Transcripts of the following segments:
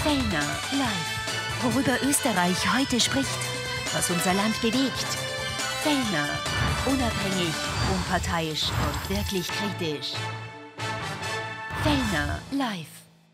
Fellner live. Worüber Österreich heute spricht, was unser Land bewegt. Fellner, unabhängig, unparteiisch und wirklich kritisch. Fellner live.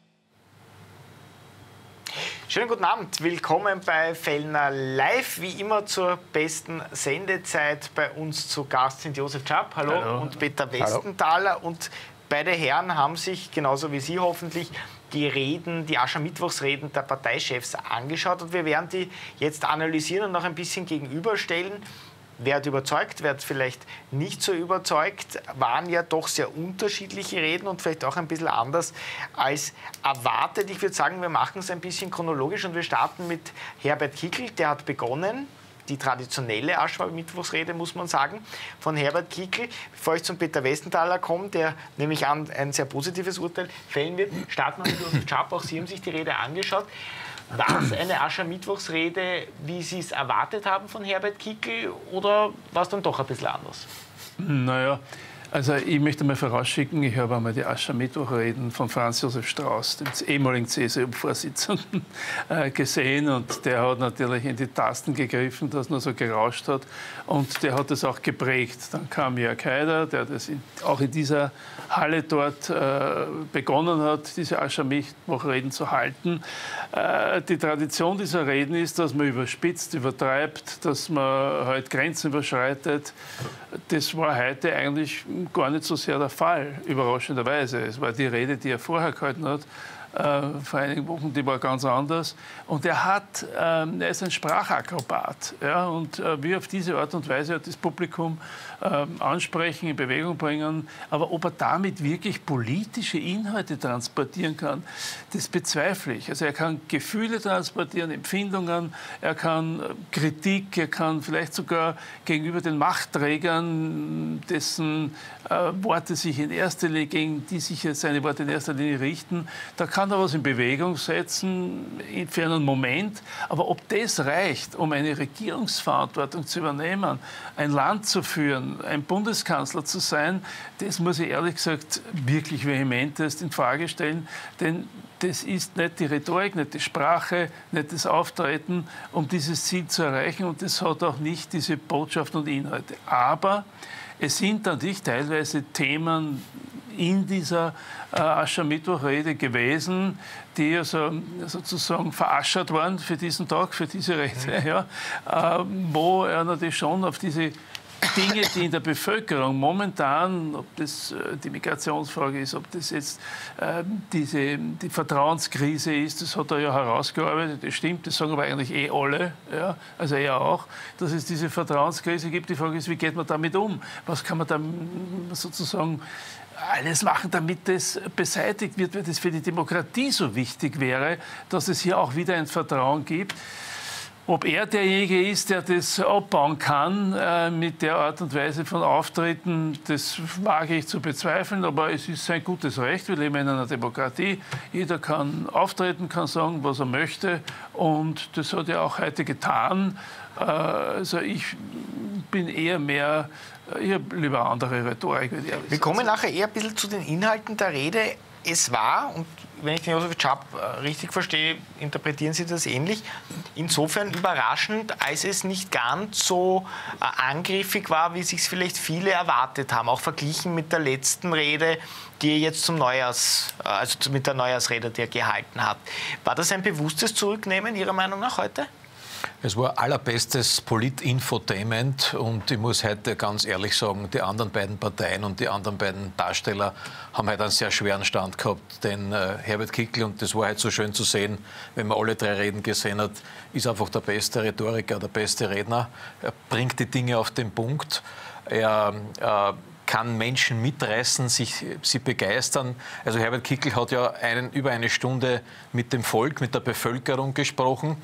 Schönen guten Abend, willkommen bei Fellner Live. Wie immer zur besten Sendezeit bei uns zu Gast sind Josef Schaap, hallo, und Peter Westenthaler. Hallo. Und beide Herren haben sich, genauso wie Sie hoffentlich, die Reden, die Aschermittwochsreden der Parteichefs angeschaut. Und wir werden die jetzt analysieren und noch ein bisschen gegenüberstellen. Wer hat überzeugt, wer hat vielleicht nicht so überzeugt, waren ja doch sehr unterschiedliche Reden und vielleicht auch ein bisschen anders als erwartet. Ich würde sagen, wir machen es ein bisschen chronologisch und wir starten mit Herbert Kickl, der hat begonnen. Die traditionelle Aschermittwochsrede, muss man sagen, von Herbert Kickl. Bevor ich zum Peter Westenthaler komme, der nämlich ein sehr positives Urteil fällen wird, starten wir mit Josef Schaap. Auch Sie haben sich die Rede angeschaut. War es eine Aschermittwochsrede, wie Sie es erwartet haben von Herbert Kickl, oder war es dann doch ein bisschen anders? Naja, also ich möchte mal vorausschicken, ich habe einmal die Aschermittwochreden von Franz Josef Strauß, dem ehemaligen CSU-Vorsitzenden, gesehen, und der hat natürlich in die Tasten gegriffen, dass nur so gerauscht hat, und der hat das auch geprägt. Dann kam Jörg Haider, der das auch in dieser Halle dort begonnen hat, diese Aschermittwochreden zu halten. Die Tradition dieser Reden ist, dass man überspitzt, übertreibt, dass man halt Grenzen überschreitet. Das war heute eigentlich gar nicht so sehr der Fall, überraschenderweise. Es war die Rede, die er vorher gehalten hat, vor einigen Wochen, die war ganz anders. Und er ist ein Sprachakrobat. Ja, und wie auf diese Art und Weise hat das Publikum ansprechen, in Bewegung bringen. Aber ob er damit wirklich politische Inhalte transportieren kann, das bezweifle ich. Also er kann Gefühle transportieren, Empfindungen, er kann Kritik, er kann vielleicht sogar gegenüber den Machtträgern, dessen Worte sich in erster Linie, gegen die sich seine Worte in erster Linie richten, da kann er was in Bewegung setzen für einen Moment. Aber ob das reicht, um eine Regierungsverantwortung zu übernehmen, ein Land zu führen, ein Bundeskanzler zu sein, das muss ich ehrlich gesagt wirklich vehementest in Frage stellen. Denn das ist nicht die Rhetorik, nicht die Sprache, nicht das Auftreten, um dieses Ziel zu erreichen. Und das hat auch nicht diese Botschaft und Inhalte. Aber es sind dann teilweise Themen in dieser Aschermittwochrede gewesen, die also sozusagen veraschert waren für diesen Tag, für diese Rede, ja, wo er natürlich schon auf diese Dinge, die in der Bevölkerung momentan, ob das die Migrationsfrage ist, ob das jetzt die Vertrauenskrise ist, das hat er ja herausgearbeitet, das stimmt, das sagen aber eigentlich alle, ja, also er auch, dass es diese Vertrauenskrise gibt. Die Frage ist, wie geht man damit um? Was kann man da sozusagen alles machen, damit das beseitigt wird, weil das für die Demokratie so wichtig wäre, dass es hier auch wieder ein Vertrauen gibt. Ob er derjenige ist, der das abbauen kann mit der Art und Weise von Auftritten, das wage ich zu bezweifeln, aber es ist sein gutes Recht. Wir leben in einer Demokratie. Jeder kann auftreten, kann sagen, was er möchte, und das hat er auch heute getan. Also ich bin eher mehr, ich habe lieber andere Rhetorik. Wir kommen nachher eher ein bisschen zu den Inhalten der Rede. Es war, und wenn ich den Josef Schaap richtig verstehe, interpretieren Sie das ähnlich, insofern überraschend, als es nicht ganz so angriffig war, wie sich vielleicht viele erwartet haben, auch verglichen mit der letzten Rede, die er jetzt also mit der Neujahrsrede, die er gehalten hat. War das ein bewusstes Zurücknehmen Ihrer Meinung nach heute? Es war allerbestes Polit-Infotainment, und ich muss heute ganz ehrlich sagen, die anderen beiden Parteien und die anderen beiden Darsteller haben heute einen sehr schweren Stand gehabt, denn Herbert Kickl, und das war heute so schön zu sehen, wenn man alle drei Reden gesehen hat, ist einfach der beste Rhetoriker, der beste Redner. Er bringt die Dinge auf den Punkt. Er kann Menschen mitreißen, sie begeistern. Also Herbert Kickl hat ja über eine Stunde mit dem Volk, mit der Bevölkerung gesprochen.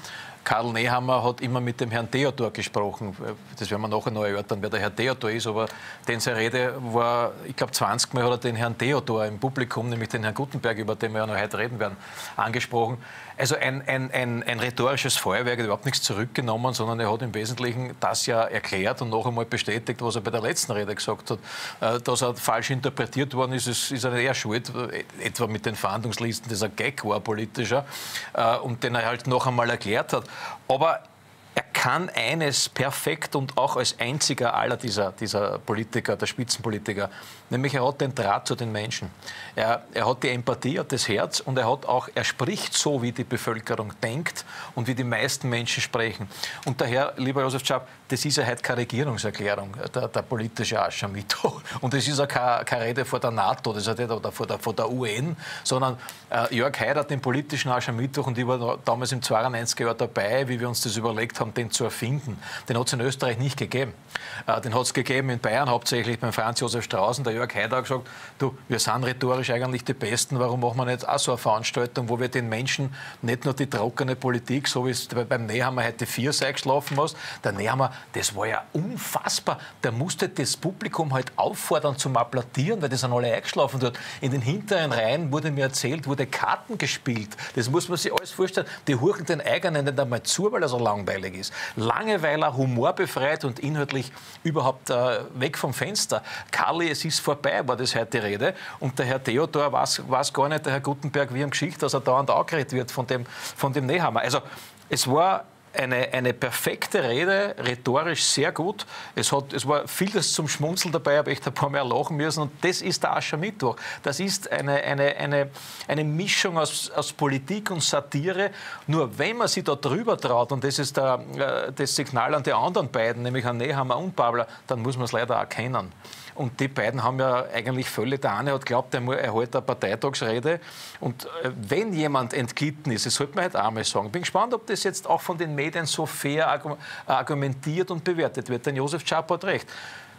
Karl Nehammer hat immer mit dem Herrn Theodor gesprochen. Das werden wir nachher noch erörtern, wer der Herr Theodor ist. Aber denn seine Rede war, ich glaube, 20 Mal hat er den Herrn Theodor im Publikum, nämlich den Herrn Gutenberg, über den wir ja noch heute reden werden, angesprochen. Also ein rhetorisches Feuerwerk, hat überhaupt nichts zurückgenommen, sondern er hat im Wesentlichen das ja erklärt und noch einmal bestätigt, was er bei der letzten Rede gesagt hat. Dass er falsch interpretiert worden ist, ist er eher schuld, etwa mit den Verhandlungslisten, das ein Gag war, politischer, und den er halt noch einmal erklärt hat. Aber er kann eines perfekt und auch als einziger aller dieser Politiker, der Spitzenpolitiker, nämlich er hat den Draht zu den Menschen. Er hat die Empathie, hat das Herz und er spricht so, wie die Bevölkerung denkt und wie die meisten Menschen sprechen. Und daher, lieber Josef Czap, das ist ja heute keine Regierungserklärung, der politische Aschermittwoch. Und das ist auch keine Rede vor der NATO, das ist oder vor der UN, sondern Jörg Haider hat den politischen Aschermittwoch, und ich war damals im 92er Jahr dabei, wie wir uns das überlegt haben, den zu erfinden. Den hat es in Österreich nicht gegeben. Den hat es gegeben in Bayern, hauptsächlich beim Franz Josef Strauß. Der Jörg Haider hat gesagt, du, wir sind rhetorisch eigentlich die Besten, warum machen wir nicht auch so eine Veranstaltung, wo wir den Menschen nicht nur die trockene Politik, so wie es beim Nehammer heute 4 geschlafen muss. Der Nehammer, das war ja unfassbar. Der musste das Publikum halt auffordern zum Applaudieren, weil das sind alle eingeschlafen dort. In den hinteren Reihen wurde mir erzählt, wurde Karten gespielt. Das muss man sich alles vorstellen. Die hurchen den eigenen nicht einmal zu, weil er so langweilig ist. Langeweiler, humorbefreit und inhaltlich überhaupt weg vom Fenster. Karli, es ist vorbei, war das heute die Rede. Und der Herr Theodor weiß gar nicht, der Herr Gutenberg, wie im Geschichte, dass er dauernd angeredet wird von dem Nehammer. Also es war eine perfekte Rede, rhetorisch sehr gut. Es war vieles zum Schmunzeln dabei, aber echt ein paar Mal lachen müssen. Und das ist der Aschermittwoch. Das ist eine Mischung aus Politik und Satire. Nur wenn man sich da drüber traut, und das ist das Signal an die anderen beiden, nämlich an Nehammer und Babler, dann muss man es leider erkennen. Und die beiden haben ja eigentlich völlig, der eine hat geglaubt, er hält eine Parteitagsrede. Und wenn jemand entglitten ist, das sollte man halt einmal sagen. Bin gespannt, ob das jetzt auch von den Medien so fair argumentiert und bewertet wird. Denn Josef Czap hat recht.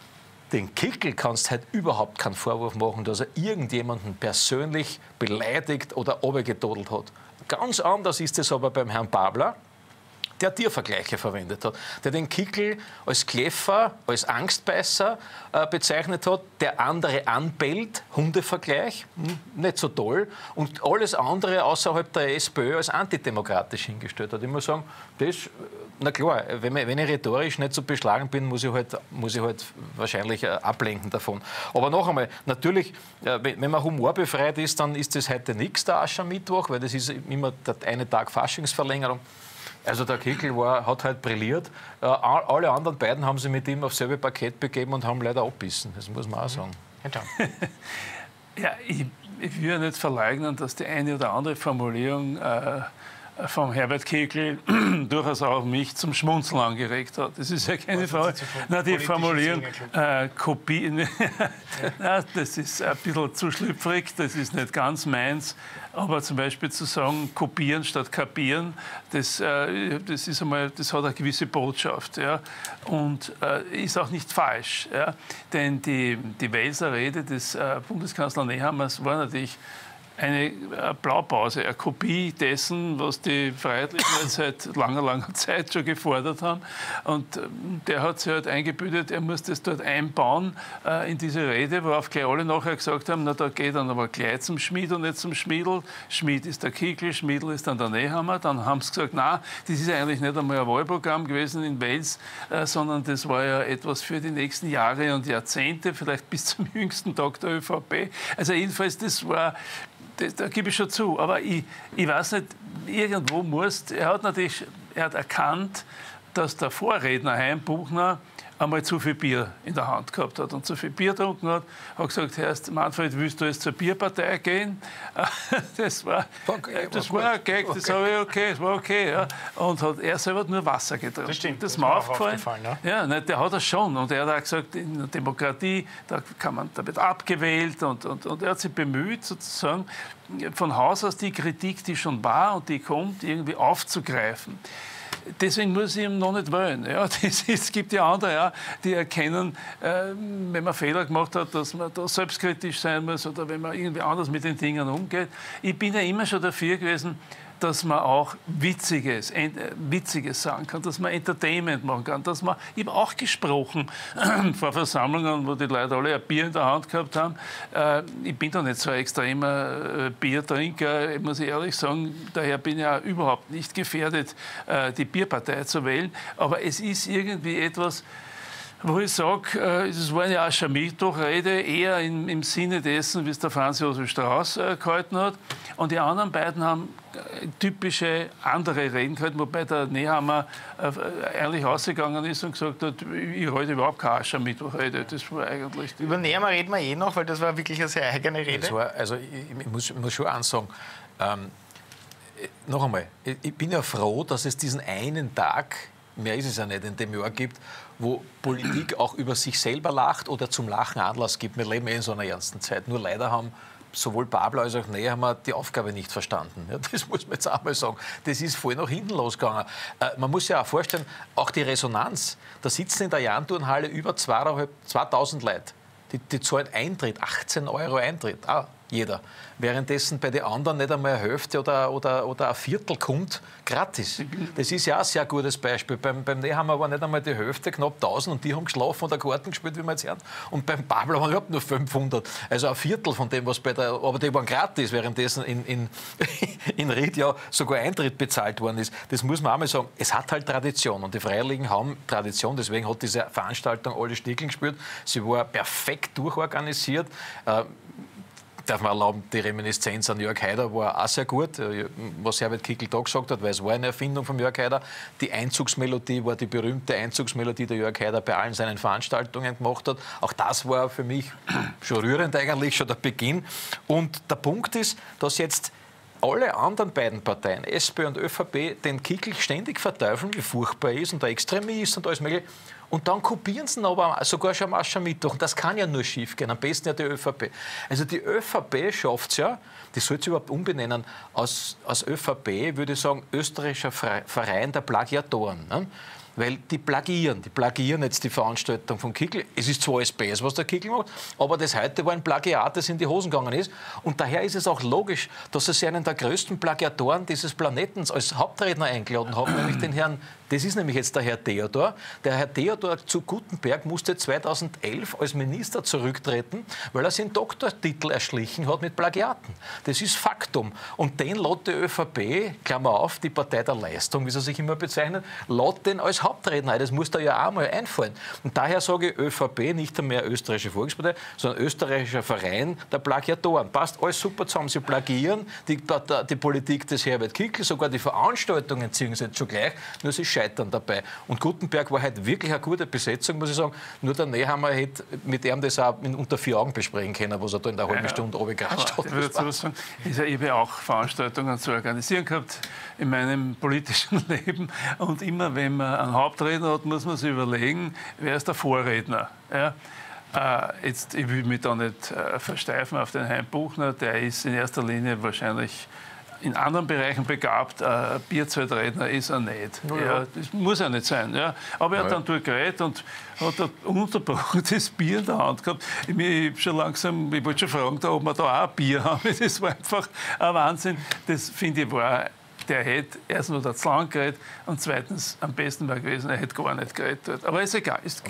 Den Kickl kannst du halt überhaupt keinen Vorwurf machen, dass er irgendjemanden persönlich beleidigt oder runtergetodelt hat. Ganz anders ist es aber beim Herrn Babler, der Tiervergleiche verwendet hat, der den Kickl als Kläffer, als Angstbeißer bezeichnet hat, der andere anbellt, Hundevergleich, nicht so toll, und alles andere außerhalb der SPÖ als antidemokratisch hingestellt hat. Ich muss sagen, das, na klar, wenn ich rhetorisch nicht so beschlagen bin, muss ich halt wahrscheinlich ablenken davon. Aber noch einmal, natürlich, wenn man humorbefreit ist, dann ist das heute nichts, der Aschermittwoch, weil das ist immer der eine Tag Faschingsverlängerung. Also der Kickl hat halt brilliert. Alle anderen beiden haben sich mit ihm aufs selbe Parkett begeben und haben leider abbissen. Das muss man auch sagen. Ja, ich will ja nicht verleugnen, dass die eine oder andere Formulierung vom Herbert Kickl durchaus auch mich zum Schmunzeln angeregt hat. Das ist ja keine Frage. Na, die Formulierung Kopien, das ist ein bisschen zu schlüpfrig, das ist nicht ganz meins. Aber zum Beispiel zu sagen, kopieren statt kapieren, das ist einmal, das hat eine gewisse Botschaft. Ja? Und ist auch nicht falsch. Ja? Denn die Welser Rede des Bundeskanzlers Nehammers war natürlich eine Blaupause, eine Kopie dessen, was die Freiheitlichen seit langer Zeit schon gefordert haben. Und der hat sich halt eingebildet, er muss das dort einbauen in diese Rede, worauf gleich alle nachher gesagt haben, na, da geht dann aber gleich zum Schmied und nicht zum Schmiedl. Schmied ist der Kickl, Schmiedl ist dann der Nehammer. Dann haben sie gesagt, na, das ist eigentlich nicht einmal ein Wahlprogramm gewesen in Wels, sondern das war ja etwas für die nächsten Jahre und Jahrzehnte, vielleicht bis zum jüngsten Tag der ÖVP. Also jedenfalls, da gebe ich schon zu, aber ich weiß nicht, irgendwo er hat erkannt, dass der Vorredner Hein Buchner einmal zu viel Bier in der Hand gehabt hat und zu viel Bier getrunken hat, hat gesagt, Herr Manfred, willst du jetzt zur Bierpartei gehen? Das war ein Gag, das war okay. Ja. Und er selber hat nur Wasser getrunken. Das stimmt, das ist mir aufgefallen. Ja. Ja, der hat das schon. Und er hat auch gesagt, in der Demokratie, da wird abgewählt und er hat sich bemüht, sozusagen, von Haus aus die Kritik, die schon war und die kommt, irgendwie aufzugreifen. Deswegen muss ich ihn noch nicht wählen. Ja, es gibt ja andere, ja, die erkennen, wenn man Fehler gemacht hat, dass man da selbstkritisch sein muss oder wenn man irgendwie anders mit den Dingen umgeht. Ich bin ja immer schon dafür gewesen, dass man auch Witziges sagen kann, dass man Entertainment machen kann, dass man, ich habe auch gesprochen vor Versammlungen, wo die Leute alle ein Bier in der Hand gehabt haben. Ich bin da nicht so ein extremer Biertrinker, muss ich ehrlich sagen. Daher bin ich ja überhaupt nicht gefährdet, die Bierpartei zu wählen. Aber es ist irgendwie etwas, wo ich sage, es war eine Aschermittwoch-Rede, eher im Sinne dessen, wie es der Franz Josef Strauß gehalten hat. Und die anderen beiden haben typische andere Reden gehalten, wobei der Nehammer ehrlich ausgegangen ist und gesagt hat, ich halte überhaupt keine Aschermittwoch-Rede. Das war eigentlich... Über Nehammer reden wir noch, weil das war wirklich eine sehr eigene Rede. Das war, also ich muss schon eins sagen, noch einmal, ich bin ja froh, dass es diesen einen Tag, mehr ist es ja nicht, in dem Jahr gibt, wo Politik auch über sich selber lacht oder zum Lachen Anlass gibt. Wir leben in so einer ernsten Zeit. Nur leider haben sowohl Babler als auch Nehammer die Aufgabe nicht verstanden. Ja, das muss man jetzt auch mal sagen. Das ist voll nach hinten losgegangen. Man muss sich auch vorstellen, auch die Resonanz. Da sitzen in der Jahn-Turnhalle über 2000 Leute. Die zahlen Eintritt, 18 € Eintritt. Jeder. Währenddessen bei den anderen nicht einmal eine Hälfte oder ein Viertel kommt gratis. Das ist ja auch ein sehr gutes Beispiel. Beim Nehammer war nicht einmal die Hälfte, knapp 1000, und die haben geschlafen und Karten gespielt, wie wir jetzt hören. Und beim Babler waren überhaupt nur 500. Also ein Viertel von dem, was aber die waren gratis, währenddessen in Ried ja sogar Eintritt bezahlt worden ist. Das muss man auch mal sagen. Es hat halt Tradition und die Freiwilligen haben Tradition. Deswegen hat diese Veranstaltung alle Stickeln gespielt. Sie war perfekt durchorganisiert. Darf man erlauben, die Reminiszenz an Jörg Haider war auch sehr gut, was Herbert Kickl da gesagt hat, weil es war eine Erfindung von Jörg Haider. Die Einzugsmelodie war die berühmte Einzugsmelodie, die Jörg Haider bei allen seinen Veranstaltungen gemacht hat. Auch das war für mich schon rührend eigentlich, schon der Beginn. Und der Punkt ist, dass jetzt alle anderen beiden Parteien, SP und ÖVP, den Kickl ständig verteufeln, wie furchtbar er ist und der Extremist und alles Mögliche. Und dann kopieren sie ihn aber sogar schon am Aschermittwoch. Und das kann ja nur schief gehen. Am besten ja die ÖVP. Also die ÖVP schafft es ja, die soll es überhaupt umbenennen, aus ÖVP, würde ich sagen, österreichischer Verein der Plagiatoren. Ne? Weil die plagieren jetzt die Veranstaltung von Kickl. Es ist zwar alles besser, was der Kickl macht, aber das heute war ein Plagiat, das in die Hosen gegangen ist. Und daher ist es auch logisch, dass sie einen der größten Plagiatoren dieses Planetens als Hauptredner eingeladen haben, nämlich den Herrn, das ist nämlich jetzt der Herr Theodor. Der Herr Theodor zu Guttenberg musste 2011 als Minister zurücktreten, weil er seinen Doktortitel erschlichen hat mit Plagiaten. Das ist Faktum. Und den lässt die ÖVP, Klammer auf, die Partei der Leistung, wie sie sich immer bezeichnet, lässt den als Hauptredner. Das muss da ja auch mal einfallen. Und daher sage ich ÖVP, nicht mehr österreichische Volkspartei, sondern österreichischer Verein der Plagiatoren. Passt alles super zusammen. Sie plagieren die Politik des Herbert Kickl, sogar die Veranstaltungen ziehen sie jetzt schon gleich, nur sie scheitern dabei. Und Guttenberg war halt wirklich eine gute Besetzung, muss ich sagen. Nur der Nehammer hätte mit ihm das auch unter 4 Augen besprechen können, was er da in der halben Stunde runtergekratscht hat. Ich würde dazu sagen, ich habe auch Veranstaltungen zu organisieren gehabt in meinem politischen Leben. Und immer, wenn man einen Hauptredner hat, muss man sich überlegen, wer ist der Vorredner. Ja? Ich will mich da nicht versteifen auf den Hein Buchner, der ist in erster Linie wahrscheinlich in anderen Bereichen begabt, Bierzeltredner ist er nicht. Ja, das muss er nicht sein. Ja. Aber er hat dann durchgeredet und hat ein unterbrochenes Bier in der Hand gehabt. Ich wollte schon fragen, ob wir da auch Bier haben. Das war einfach ein Wahnsinn. Das finde ich war. Der hätte erstens nur zu lang geredet und zweitens am besten war gewesen, er hätte gar nicht geredet. Aber ist egal. Es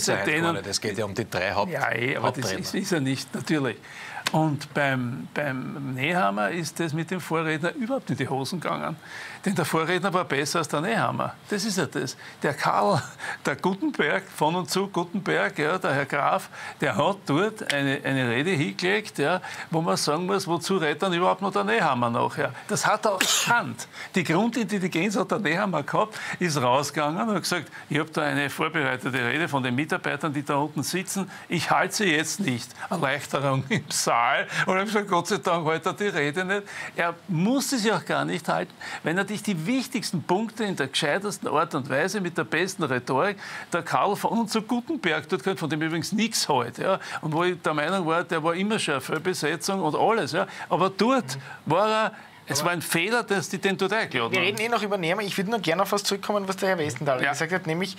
geht ja um die 3 Hauptredner. Ja, aber das ist ja nicht, natürlich. Und beim Nehammer ist das mit dem Vorredner überhaupt in die Hosen gegangen. Denn der Vorredner war besser als der Nehammer. Das ist ja das. Der Karl, der Guttenberg, von und zu Guttenberg, ja, der Herr Graf, der hat dort eine Rede hingelegt, ja, wo man sagen muss, wozu redet dann überhaupt noch der Nehammer nachher? Das hat er erkannt. Die Grundintelligenz hat der Nehammer gehabt, ist rausgegangen und hat gesagt, ich habe da eine vorbereitete Rede von den Mitarbeitern, die da unten sitzen. Ich halte sie jetzt nicht. Erleichterung im Saal. Und ich habe gesagt, Gott sei Dank hält er die Rede nicht. Er muss es ja auch gar nicht halten, wenn er die wichtigsten Punkte in der gescheitersten Art und Weise mit der besten Rhetorik der Karl von und zu Guttenberg dort gehört, von dem übrigens nichts hält. Ja. Und wo ich der Meinung war, der war immer schon eine Vollbesetzung und alles. Ja. Aber dort war er. Es war ein Fehler, dass die den dort eingeladen haben. Wir reden noch über Nehammer. Ich würde nur gerne auf was zurückkommen, was der Herr Westenthaler gesagt hat, nämlich,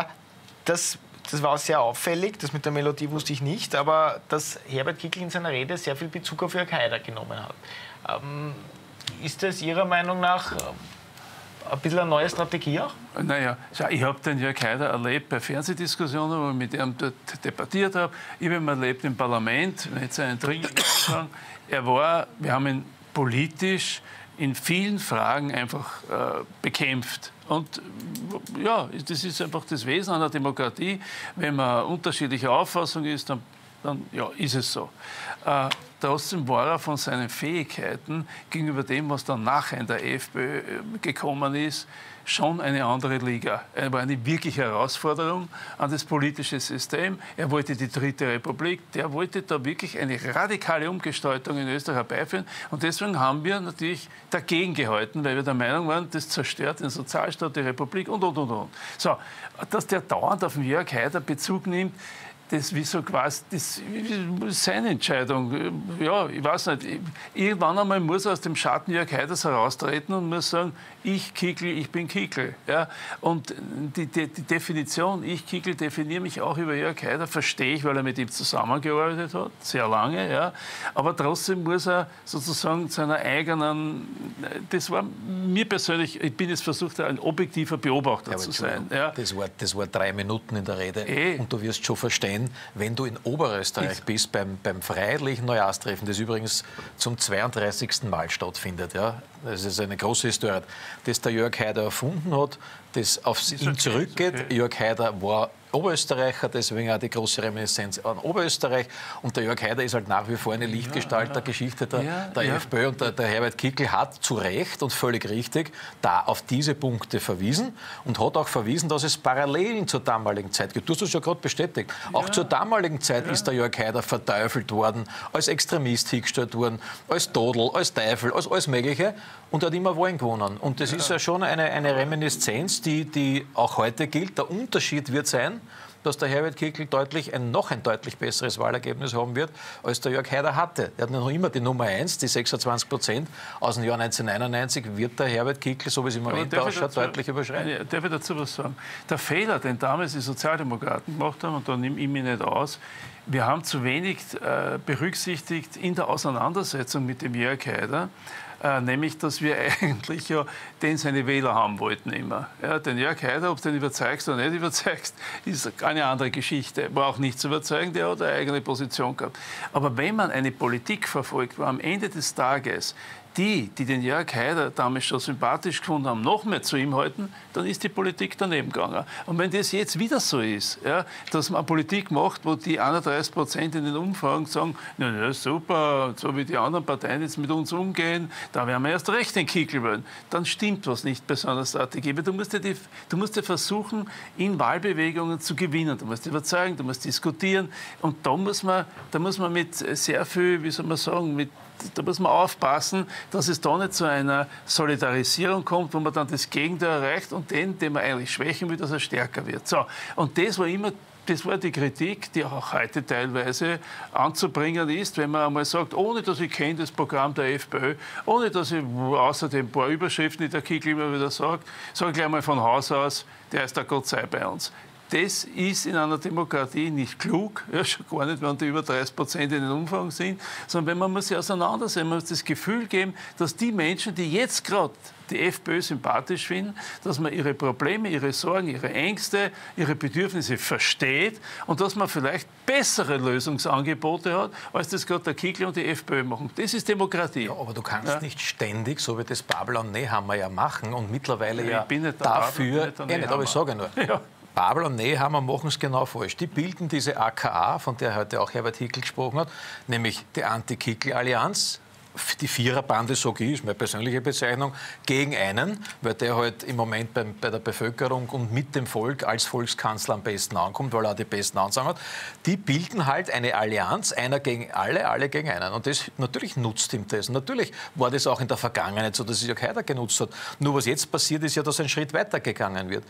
das war sehr auffällig, das mit der Melodie wusste ich nicht, aber dass Herbert Kickl in seiner Rede sehr viel Bezug auf Jörg Haider genommen hat. Ist das Ihrer Meinung nach ein bisschen eine neue Strategie auch? Naja, ich habe den Jörg Haider erlebt bei Fernsehdiskussionen, wo ich mit ihm dort debattiert habe. Ich habe ihn erlebt im Parlament, mit seinen dringlichen Anfang. Wir haben ihn politisch in vielen Fragen einfach bekämpft. Und ja, das ist einfach das Wesen einer Demokratie. Wenn man unterschiedlicher Auffassung ist, dann ja, ist es so. Trotzdem war er von seinen Fähigkeiten gegenüber dem, was dann nachher in der FPÖ gekommen ist, schon eine andere Liga. Er war eine wirkliche Herausforderung an das politische System. Er wollte die Dritte Republik. Der wollte da wirklich eine radikale Umgestaltung in Österreich herbeiführen. Und deswegen haben wir natürlich dagegen gehalten, weil wir der Meinung waren, das zerstört den Sozialstaat, die Republik und. So, dass der dauernd auf den Jörg Haider Bezug nimmt, das ist seine Entscheidung. Ja, ich weiß nicht. Irgendwann einmal muss er aus dem Schatten Jörg Haiders heraustreten und muss sagen, ich Kickl, ich bin Kickl. Ja? Und die Definition, ich Kickl, definiere mich auch über Jörg Haider, verstehe ich, weil er mit ihm zusammengearbeitet hat, sehr lange. Ja? Aber trotzdem muss er sozusagen seiner eigenen, das war mir persönlich, ich bin jetzt versucht, ein objektiver Beobachter zu sein. Ja? Das war 3 Minuten in der Rede und du wirst schon verstehen, wenn du in Oberösterreich bist, beim Freiheitlichen Neujahrstreffen, das übrigens zum 32. Mal stattfindet, ja, das ist eine große Historie, das der Jörg Haider erfunden hat, das auf ihn zurückgeht. Okay. Jörg Haider war Oberösterreicher, deswegen auch die große Reminiszenz an Oberösterreich. Und der Jörg Haider ist halt nach wie vor eine Lichtgestalt der Geschichte der FPÖ. Und der Herbert Kickl hat zu Recht und völlig richtig da auf diese Punkte verwiesen und hat auch verwiesen, dass es Parallelen zur damaligen Zeit gibt. Du hast das ja gerade bestätigt. Auch zur damaligen Zeit ist der Jörg Haider verteufelt worden, als Extremist hingestellt worden, als Todel, als Teufel, als alles Mögliche. Und er hat immer Wahlen gewonnen. Und das ist ja schon eine Reminiszenz, die auch heute gilt. Der Unterschied wird sein, dass der Herbert Kickl noch ein deutlich besseres Wahlergebnis haben wird, als der Jörg Haider hatte. Er hat noch immer die Nummer 1, die 26% aus dem Jahr 1991, wird der Herbert Kickl, so wie es im Moment ausschaut, deutlich überschreiten. Darf ich dazu was sagen? Der Fehler, den damals die Sozialdemokraten gemacht haben, und da nehme ich mich nicht aus, wir haben zu wenig berücksichtigt in der Auseinandersetzung mit dem Jörg Haider, nämlich, dass wir eigentlich ja seine Wähler haben wollten immer. Ja, den Jörg Haider, ob du den überzeugst oder nicht überzeugst, ist eine andere Geschichte. War auch nicht zu überzeugen, der hat eine eigene Position gehabt. Aber wenn man eine Politik verfolgt, wo am Ende des Tages die den Jörg Haider damals schon sympathisch gefunden haben, noch mehr zu ihm halten, dann ist die Politik daneben gegangen. Und wenn das jetzt wieder so ist, ja, dass man eine Politik macht, wo die 31% in den Umfragen sagen, na super, so wie die anderen Parteien jetzt mit uns umgehen, da werden wir erst recht den Kickl wählen, dann stimmt was nicht bei so einer Strategie. Du musst ja versuchen, in Wahlbewegungen zu gewinnen. Du musst überzeugen, du musst diskutieren. Und da muss man mit sehr viel, wie soll man sagen, da muss man aufpassen, dass es da nicht zu einer Solidarisierung kommt, wo man dann das Gegenteil erreicht und den man eigentlich schwächen will, dass er stärker wird. So. Und das war die Kritik, die auch heute teilweise anzubringen ist, wenn man einmal sagt, ohne dass ich kenne das Programm der FPÖ, ohne dass ich außerdem ein paar Überschriften, die der Kickl immer wieder sagt, sage ich gleich mal von Haus aus, der ist der Gott sei bei uns. Das ist in einer Demokratie nicht klug, ja, schon gar nicht, wenn die über 30% in den Umfragen sind, sondern wenn man muss sich auseinandersetzen, man muss das Gefühl geben, dass die Menschen, die jetzt gerade die FPÖ sympathisch finden, dass man ihre Probleme, ihre Sorgen, ihre Ängste, ihre Bedürfnisse versteht und dass man vielleicht bessere Lösungsangebote hat, als das gerade der Kickl und die FPÖ machen. Das ist Demokratie. Ja, aber du kannst nicht ständig, so wie das Babel und Nehammer ja machen und mittlerweile ja dafür... Aber ich sage nur... Ja. Babel und Nehammer machen es genau falsch. Die bilden diese AKA, von der heute auch Herbert Kickl gesprochen hat, nämlich die Anti-Kickl-Allianz, die Viererbande, sage ich, ist meine persönliche Bezeichnung, gegen einen, weil der halt im Moment bei der Bevölkerung und mit dem Volk als Volkskanzler am besten ankommt, weil er auch die besten Ansagen hat. Die bilden halt eine Allianz, einer gegen alle gegen einen. Und das natürlich nutzt ihm das. Natürlich war das auch in der Vergangenheit so, dass es Jörg Haider genutzt hat. Nur was jetzt passiert, ist ja, dass ein Schritt weitergegangen wird.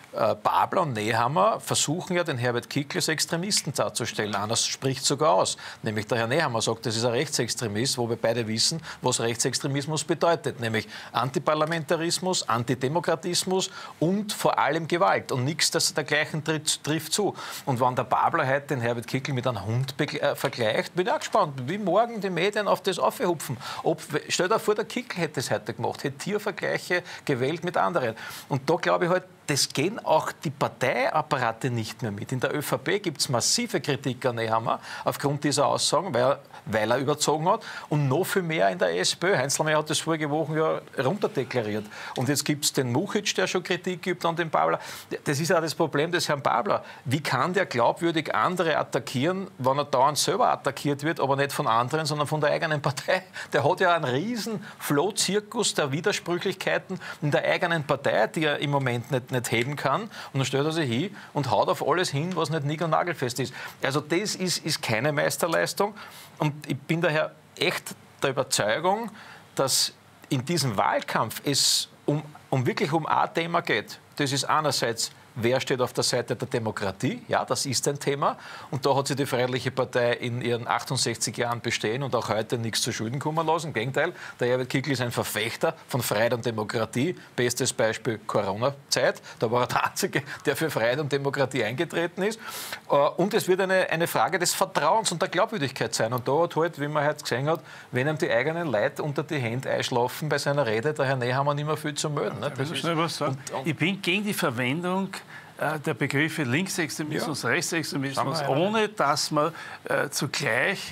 Babler und Nehammer versuchen ja, den Herbert Kickl als Extremisten darzustellen. Anders spricht sogar aus. Nämlich der Herr Nehammer sagt, das ist ein Rechtsextremist, wo wir beide wissen, was Rechtsextremismus bedeutet. Nämlich Antiparlamentarismus, Antidemokratismus und vor allem Gewalt. Und nichts dergleichen trifft zu. Und wenn der Babler heute den Herbert Kickl mit einem Hund vergleicht, bin ich auch gespannt, wie morgen die Medien auf das aufhupfen. Stell dir vor, der Kickl hätte es heute gemacht, hätte Tiervergleiche gewählt mit anderen. Und da glaube ich halt, das gehen auch die Parteiapparate nicht mehr mit. In der ÖVP gibt es massive Kritik an Nehammer aufgrund dieser Aussagen, weil er überzogen hat. Und noch viel mehr in der SPÖ. Heinz Lamey hat das vorige Woche ja runterdeklariert. Und jetzt gibt es den Muchic, der schon Kritik gibt an den Babler. Das ist ja das Problem des Herrn Babler. Wie kann der glaubwürdig andere attackieren, wenn er dauernd selber attackiert wird, aber nicht von anderen, sondern von der eigenen Partei? Der hat ja einen riesen Flohzirkus der Widersprüchlichkeiten in der eigenen Partei, die er im Moment nicht heben kann. Und dann stellt er sich hin und haut auf alles hin, was nicht nick- und nagelfest ist. Also das ist keine Meisterleistung. Und ich bin daher echt der Überzeugung, dass in diesem Wahlkampf es wirklich um ein Thema geht. Das ist einerseits, wer steht auf der Seite der Demokratie? Ja, das ist ein Thema. Und da hat sich die Freiheitliche Partei in ihren 68 Jahren bestehen und auch heute nichts zu Schulden kommen lassen. Im Gegenteil, der Herbert Kickl ist ein Verfechter von Freiheit und Demokratie. Bestes Beispiel Corona-Zeit. Da war er der Einzige, der für Freiheit und Demokratie eingetreten ist. Und es wird eine Frage des Vertrauens und der Glaubwürdigkeit sein. Und da hat halt, wie man heute gesehen hat, wenn ihm die eigenen Leute unter die Hände einschlafen bei seiner Rede, der Herr Nehammer nicht mehr viel zu melden. Ne? Das schnell was sagen. Ich bin gegen die Verwendung der Begriffe Linksextremismus, ja. Rechtsextremismus, ohne dass man zugleich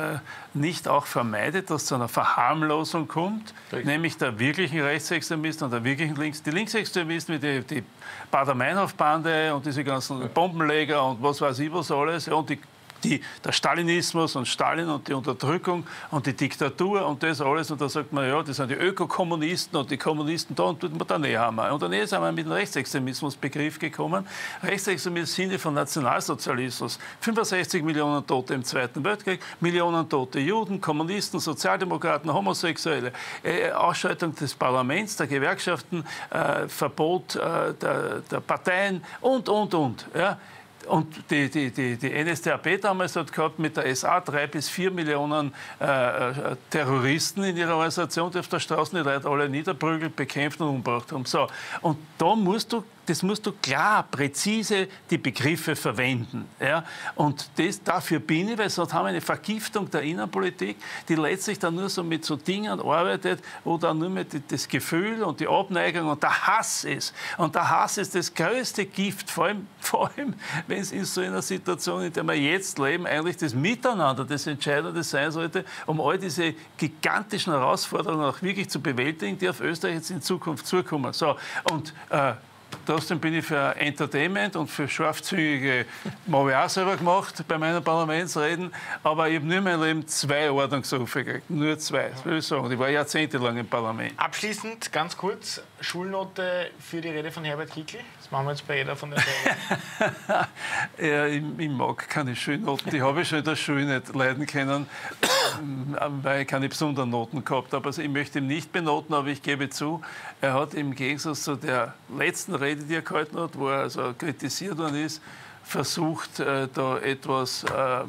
nicht auch vermeidet, dass zu einer Verharmlosung kommt, nämlich der wirklichen Rechtsextremisten und der wirklichen die Linksextremisten, wie die Bader-Meinhof-Bande und diese ganzen Bombenleger und was weiß ich was alles, und der Stalinismus und Stalin und die Unterdrückung und die Diktatur und das alles. Und da sagt man, ja, das sind die Ökokommunisten und die Kommunisten da und tut man da Nehammer. Und dann sind wir mit dem Rechtsextremismusbegriff gekommen. Rechtsextremismus im Sinne von Nationalsozialismus. 65 Millionen Tote im Zweiten Weltkrieg, Millionen tote Juden, Kommunisten, Sozialdemokraten, Homosexuelle, Ausschaltung des Parlaments, der Gewerkschaften, Verbot der Parteien und. Ja. Und die NSDAP damals hat gehabt mit der SA 3 bis 4 Millionen Terroristen in ihrer Organisation, die auf der Straße die Leute alle niederprügelt, bekämpft und umgebracht haben. So. Und da musst du klar, präzise die Begriffe verwenden. Ja? Und dafür bin ich, weil sonst haben wir eine Vergiftung der Innenpolitik, die letztlich dann nur so mit so Dingen arbeitet, wo dann nur mit das Gefühl und die Abneigung und der Hass ist. Und der Hass ist das größte Gift, vor allem wenn es in so einer Situation, in der wir jetzt leben, eigentlich das Miteinander das Entscheidende sein sollte, um all diese gigantischen Herausforderungen auch wirklich zu bewältigen, die auf Österreich jetzt in Zukunft zukommen. So, und trotzdem bin ich für Entertainment und für scharfzügige, habe ich auch selber gemacht bei meinen Parlamentsreden, aber ich habe nur in meinem Leben 2 Ordnungsrufe gekriegt, nur 2, das will ich sagen. Ich war jahrzehntelang im Parlament. Abschließend, ganz kurz, Schulnote für die Rede von Herbert Kickl? Das machen wir jetzt bei jeder von den Reden. Ja, ich mag keine Schulnoten, die habe ich schon in der Schule nicht leiden können, weil ich keine besonderen Noten gehabt habe. Also ich möchte ihn nicht benoten, aber ich gebe zu, er hat im Gegensatz zu der letzten Rede, die er gehalten hat, wo er also kritisiert worden ist, versucht, da etwas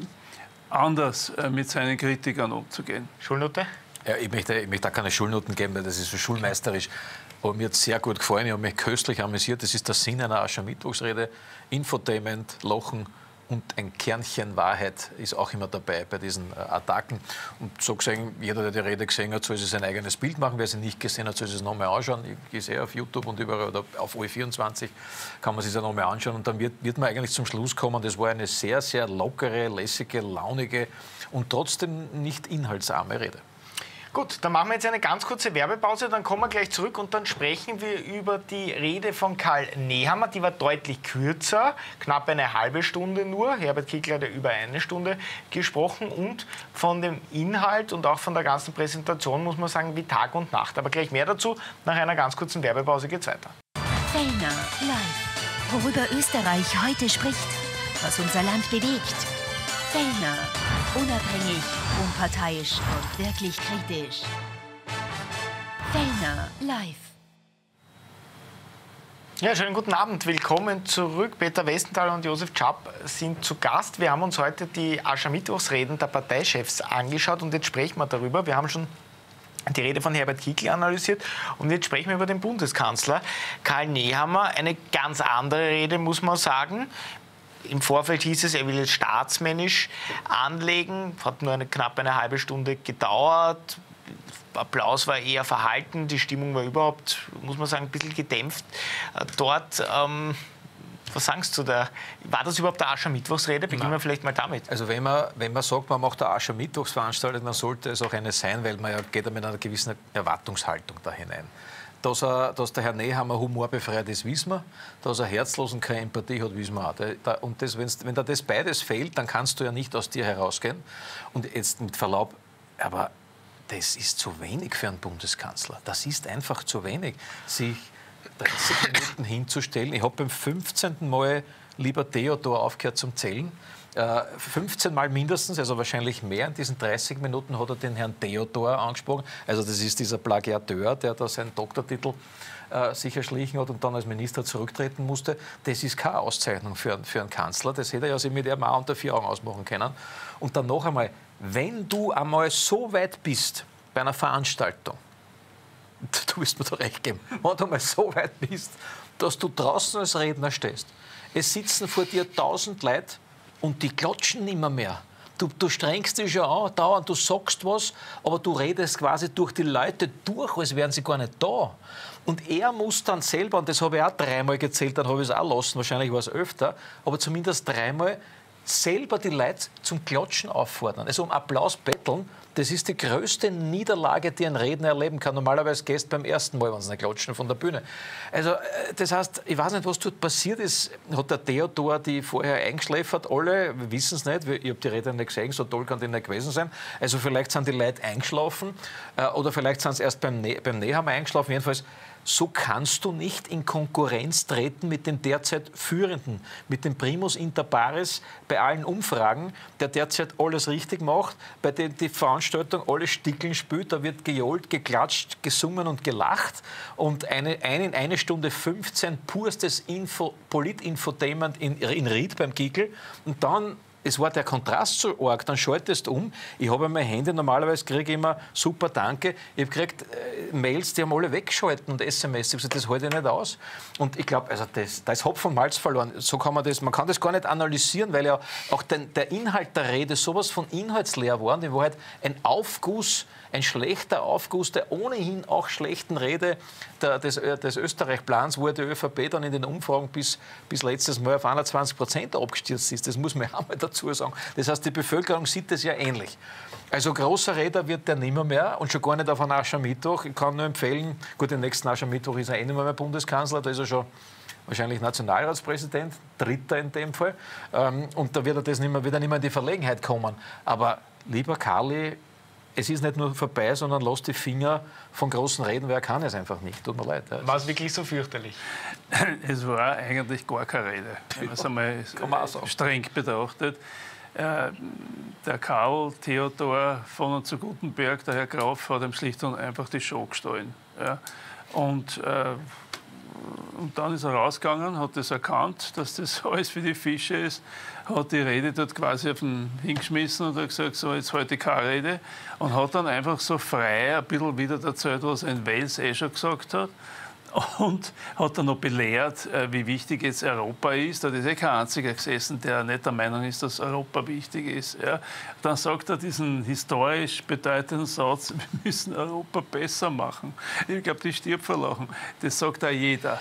anders mit seinen Kritikern umzugehen. Schulnote? Ja, ich möchte auch keine Schulnoten geben, weil das ist so schulmeisterisch. Aber mir hat es sehr gut gefallen, ich habe mich köstlich amüsiert. Das ist der Sinn einer Aschermittwochsrede. Infotainment, Lachen und ein Kernchen Wahrheit ist auch immer dabei bei diesen Attacken. Und so gesehen, jeder, der die Rede gesehen hat, soll sich sein eigenes Bild machen. Wer sie nicht gesehen hat, soll sich es nochmal anschauen. Ich sehe auf YouTube und überall oder auf OE24 kann man sich das nochmal anschauen. Und dann wird man eigentlich zum Schluss kommen, das war eine sehr, sehr lockere, lässige, launige und trotzdem nicht inhaltsarme Rede. Gut, dann machen wir jetzt eine ganz kurze Werbepause, dann kommen wir gleich zurück und dann sprechen wir über die Rede von Karl Nehammer. Die war deutlich kürzer, knapp eine halbe Stunde nur. Herbert Kickl hat ja über eine Stunde gesprochen und von dem Inhalt und auch von der ganzen Präsentation muss man sagen wie Tag und Nacht. Aber gleich mehr dazu, nach einer ganz kurzen Werbepause geht's weiter. Fellner live. Worüber Österreich heute spricht, was unser Land bewegt. Fellner. Unabhängig, unparteiisch und wirklich kritisch. Fellner live. Ja, schönen guten Abend. Willkommen zurück. Peter Westenthaler und Josef Schapp sind zu Gast. Wir haben uns heute die Aschermittwochsreden der Parteichefs angeschaut und jetzt sprechen wir darüber. Wir haben schon die Rede von Herbert Kickl analysiert und jetzt sprechen wir über den Bundeskanzler Karl Nehammer. Eine ganz andere Rede, muss man sagen. Im Vorfeld hieß es, er will es staatsmännisch anlegen. Hat nur knapp eine halbe Stunde gedauert. Applaus war eher verhalten, die Stimmung war überhaupt, muss man sagen, ein bisschen gedämpft dort. Was sagst du da? War das überhaupt eine Aschermittwochsrede? Beginnen wir vielleicht mal damit. Also wenn man sagt, man macht eine Aschermittwochsveranstaltung, dann sollte es auch eine sein, weil man ja geht mit einer gewissen Erwartungshaltung da hinein. Dass der Herr Nehammer humorbefreit ist, wissen wir. Dass er herzlos und keine Empathie hat, wissen wir auch. Und wenn da das beides fehlt, dann kannst du ja nicht aus dir herausgehen. Und jetzt mit Verlaub, aber das ist zu wenig für einen Bundeskanzler. Das ist einfach zu wenig, sich 30 Minuten hinzustellen. Ich habe beim 15. Mal lieber Theodor aufgehört zum Zählen. 15 Mal mindestens, also wahrscheinlich mehr. In diesen 30 Minuten hat er den Herrn Theodor angesprochen. Also das ist dieser Plagiateur, der da seinen Doktortitel sich erschlichen hat und dann als Minister zurücktreten musste. Das ist keine Auszeichnung für einen Kanzler. Das hätte er ja sich mit einem Mann unter 4 Augen ausmachen können. Und dann noch einmal, wenn du einmal so weit bist bei einer Veranstaltung, du wirst mir da recht geben, wenn du einmal so weit bist, dass du draußen als Redner stehst, es sitzen vor dir 1000 Leute und die klatschen nimmer mehr. Du strengst dich schon an, dauernd, du sagst was, aber du redest quasi durch die Leute durch, als wären sie gar nicht da. Und er muss dann selber, und das habe ich auch 3-mal gezählt, dann habe ich es auch lassen, wahrscheinlich war es öfter, aber zumindest 3-mal selber die Leute zum Klatschen auffordern. Also um Applaus betteln, das ist die größte Niederlage, die ein Redner erleben kann. Normalerweise gehst du beim ersten Mal, wenn sie nicht klatschen, von der Bühne. Also das heißt, ich weiß nicht, was dort passiert ist. Hat der Theodor die vorher eingeschläfert? Alle, wir wissen es nicht. Ich habe die Rede nicht gesehen, so toll kann die nicht gewesen sein. Also vielleicht sind die Leute eingeschlafen oder vielleicht sind sie erst beim Nehammer eingeschlafen. Jedenfalls, so kannst du nicht in Konkurrenz treten mit den derzeit Führenden, mit dem Primus inter pares bei allen Umfragen, der derzeit alles richtig macht, bei dem die Veranstaltung alle Stickeln spielt, da wird gejohlt, geklatscht, gesungen und gelacht und eine Stunde 15 purstes Polit-Infotainment in Ried beim Kickl und dann es war der Kontrast so arg, dann schaltest du um. Ich habe mein Handy, normalerweise kriege ich immer super Danke. Ich habe gekriegt Mails, die haben alle weggeschalten und SMS. Ich habe gesagt, das halte ich nicht aus. Und ich glaube, also da ist Hopfen und Malz verloren. So kann man kann das gar nicht analysieren, weil ja auch der Inhalt der Rede sowas von inhaltsleer war. Die war halt ein schlechter Aufguss der ohnehin auch schlechten Rede des Österreich-Plans, wo die ÖVP dann in den Umfragen bis letztes Mal auf 21% abgestürzt ist. Das muss man auch mal dazu sagen. Das heißt, die Bevölkerung sieht das ja ähnlich. Also großer Redner wird der nimmer mehr und schon gar nicht auf einen Aschermittwoch. Ich kann nur empfehlen, gut, den nächsten Aschermittwoch ist er nicht mehr Bundeskanzler, da ist er schon wahrscheinlich Nationalratspräsident, Dritter in dem Fall. Und da wird er wieder nicht mehr in die Verlegenheit kommen. Aber lieber Karli, es ist nicht nur vorbei, sondern lass die Finger von großen Reden, wer kann es einfach nicht. Tut mir leid. War es wirklich so fürchterlich? Es war eigentlich gar keine Rede, wenn man es einmal streng betrachtet. Der Karl Theodor von und zu Gutenberg, der Herr Graf, hat ihm schlicht und einfach die Show gestohlen. Ja. Und dann ist er rausgegangen, hat das erkannt, dass das alles für die Fische ist, hat die Rede dort quasi auf den hingeschmissen und hat gesagt, so, jetzt halte ich keine Rede. Und hat dann einfach so frei ein bisschen wieder erzählt, was er in Wales schon gesagt hat. Und hat dann noch belehrt, wie wichtig jetzt Europa ist. Da ist kein einziger gesessen, der nicht der Meinung ist, dass Europa wichtig ist. Ja. Dann sagt er diesen historisch bedeutenden Satz, wir müssen Europa besser machen. Ich glaube, die stirbt vor Lachen. Das sagt auch jeder.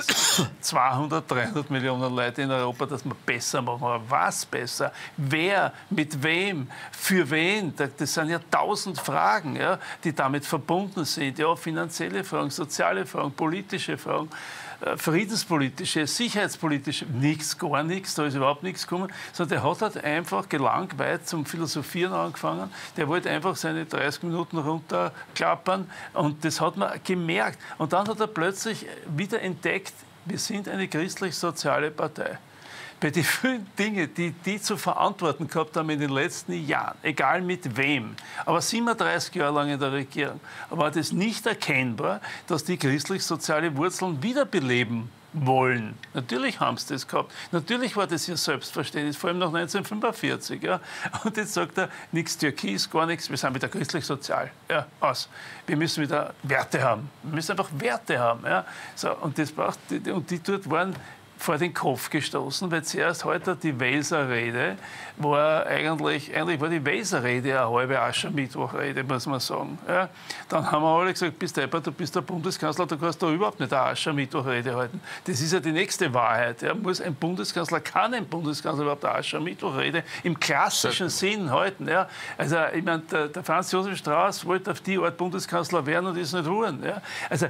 200, 300 Millionen Leute in Europa, dass wir besser machen. Aber was besser? Wer? Mit wem? Für wen? Das sind ja 1000 Fragen, ja, die damit verbunden sind. Ja, finanzielle Fragen, soziale Fragen, politische Fragen, friedenspolitische, sicherheitspolitische, nichts, gar nichts, da ist überhaupt nichts gekommen, sondern der hat halt einfach gelangweilt zum Philosophieren angefangen, der wollte einfach seine 30 Minuten runterklappern und das hat man gemerkt. Und dann hat er plötzlich wieder entdeckt, wir sind eine christlich-soziale Partei. bei den vielen Dingen, die zu verantworten gehabt haben in den letzten Jahren, egal mit wem, aber 37 Jahre lang in der Regierung, war das nicht erkennbar, dass die christlich-soziale Wurzeln wiederbeleben wollen. Natürlich haben sie das gehabt. Natürlich war das ihr Selbstverständnis, vor allem nach 1945. Ja. Und jetzt sagt er, nichts Türkis, gar nichts, wir sind wieder christlich-sozial. Ja, aus. Wir müssen wieder Werte haben. Wir müssen einfach Werte haben. Ja. So, und die dort waren vor den Kopf gestoßen, weil zuerst heute die Welser-Rede war eigentlich war die Welser-Rede eine halbe Aschermittwoch-Rede, muss man sagen. Ja. Dann haben wir alle gesagt, bist du bist der Bundeskanzler, du kannst da überhaupt nicht eine Aschermittwoch-Rede halten. Das ist ja die nächste Wahrheit. Ja. Kann ein Bundeskanzler überhaupt eine Aschermittwoch-Rede im klassischen Sinn halten? Ja. Also, ich meine, der Franz Josef Strauß wollte auf die Art Bundeskanzler werden und ist nicht ruhen. Ja. Also,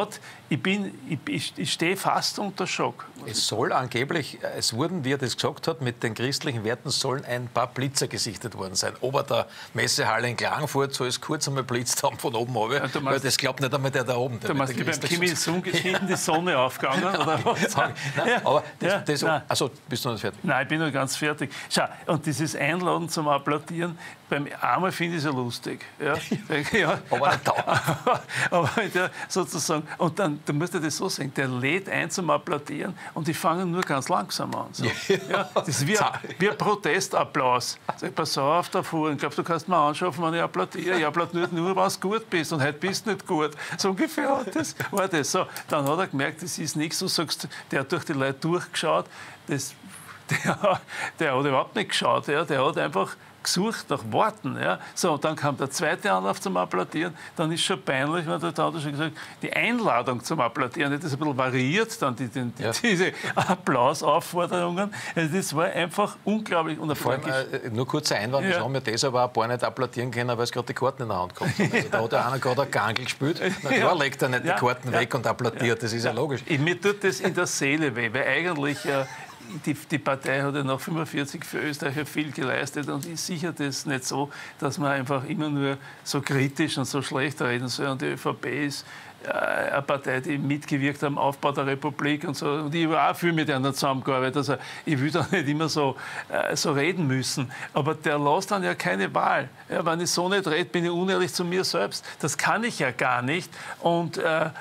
ich stehe fast unter Schock. Es soll angeblich, es wurden, wie er das gesagt hat, mit den christlichen Werten sollen ein paar Blitzer gesichtet worden sein. Ober der Messehalle in Klagenfurt soll es kurz einmal blitzt haben von oben runter, ja, weil das glaubt nicht einmal der da oben. Du meinst, wie beim Kim Il-sung hinten die Sonne aufgegangen, oder was? Nein, ja. Aber also, bist du noch nicht fertig? Nein, ich bin noch ganz fertig. Schau, und dieses Einladen zum Applaudieren, beim einmal finde ich es ja lustig. Ja. Ja. Aber nicht da. Aber sozusagen, und dann, du musst dir das so sagen, der lädt ein zum Applaudieren und die fangen nur ganz langsam an. So. Ja, das ist wie ein Protestapplaus. Sag, pass auf davor, ich glaube, du kannst mir anschauen, wenn ich applaudiere. Ich applaudiere nur, wenn du gut bist und heute bist du nicht gut. So ungefähr war das. So, dann hat er gemerkt, das ist nichts. Du sagst, der hat durch die Leute durchgeschaut. Der hat überhaupt nicht geschaut. Ja. Der hat einfach gesucht nach Worten. Ja. So, und dann kam der zweite Anlauf zum Applaudieren. Dann ist schon peinlich, weil der hat schon gesagt, die Einladung zum Applaudieren, das ist ein bisschen variiert, dann diese Applausaufforderungen. Also das war einfach unglaublich. Und vor allem, nur kurzer Einwand, wir haben ja das aber ein paar nicht applaudieren können, weil es gerade die Karten in der Hand kommt. Also, da hat ja einer gerade ein Gangel gespielt. Na klar, legt er nicht die Karten weg und applaudiert. Das ist ja logisch. Mir tut das in der Seele weh, weil eigentlich die Partei hat ja nach 45 für Österreich viel geleistet und ist sicher das nicht so, dass man einfach immer nur so kritisch und so schlecht reden soll. Und die ÖVP ist eine Partei, die mitgewirkt hat am Aufbau der Republik und so. Und ich habe auch viel mit einer zusammengearbeitet. Also ich will da nicht immer so reden müssen. Aber der lässt dann ja keine Wahl. Ja, wenn ich so nicht rede, bin ich unehrlich zu mir selbst. Das kann ich ja gar nicht. Und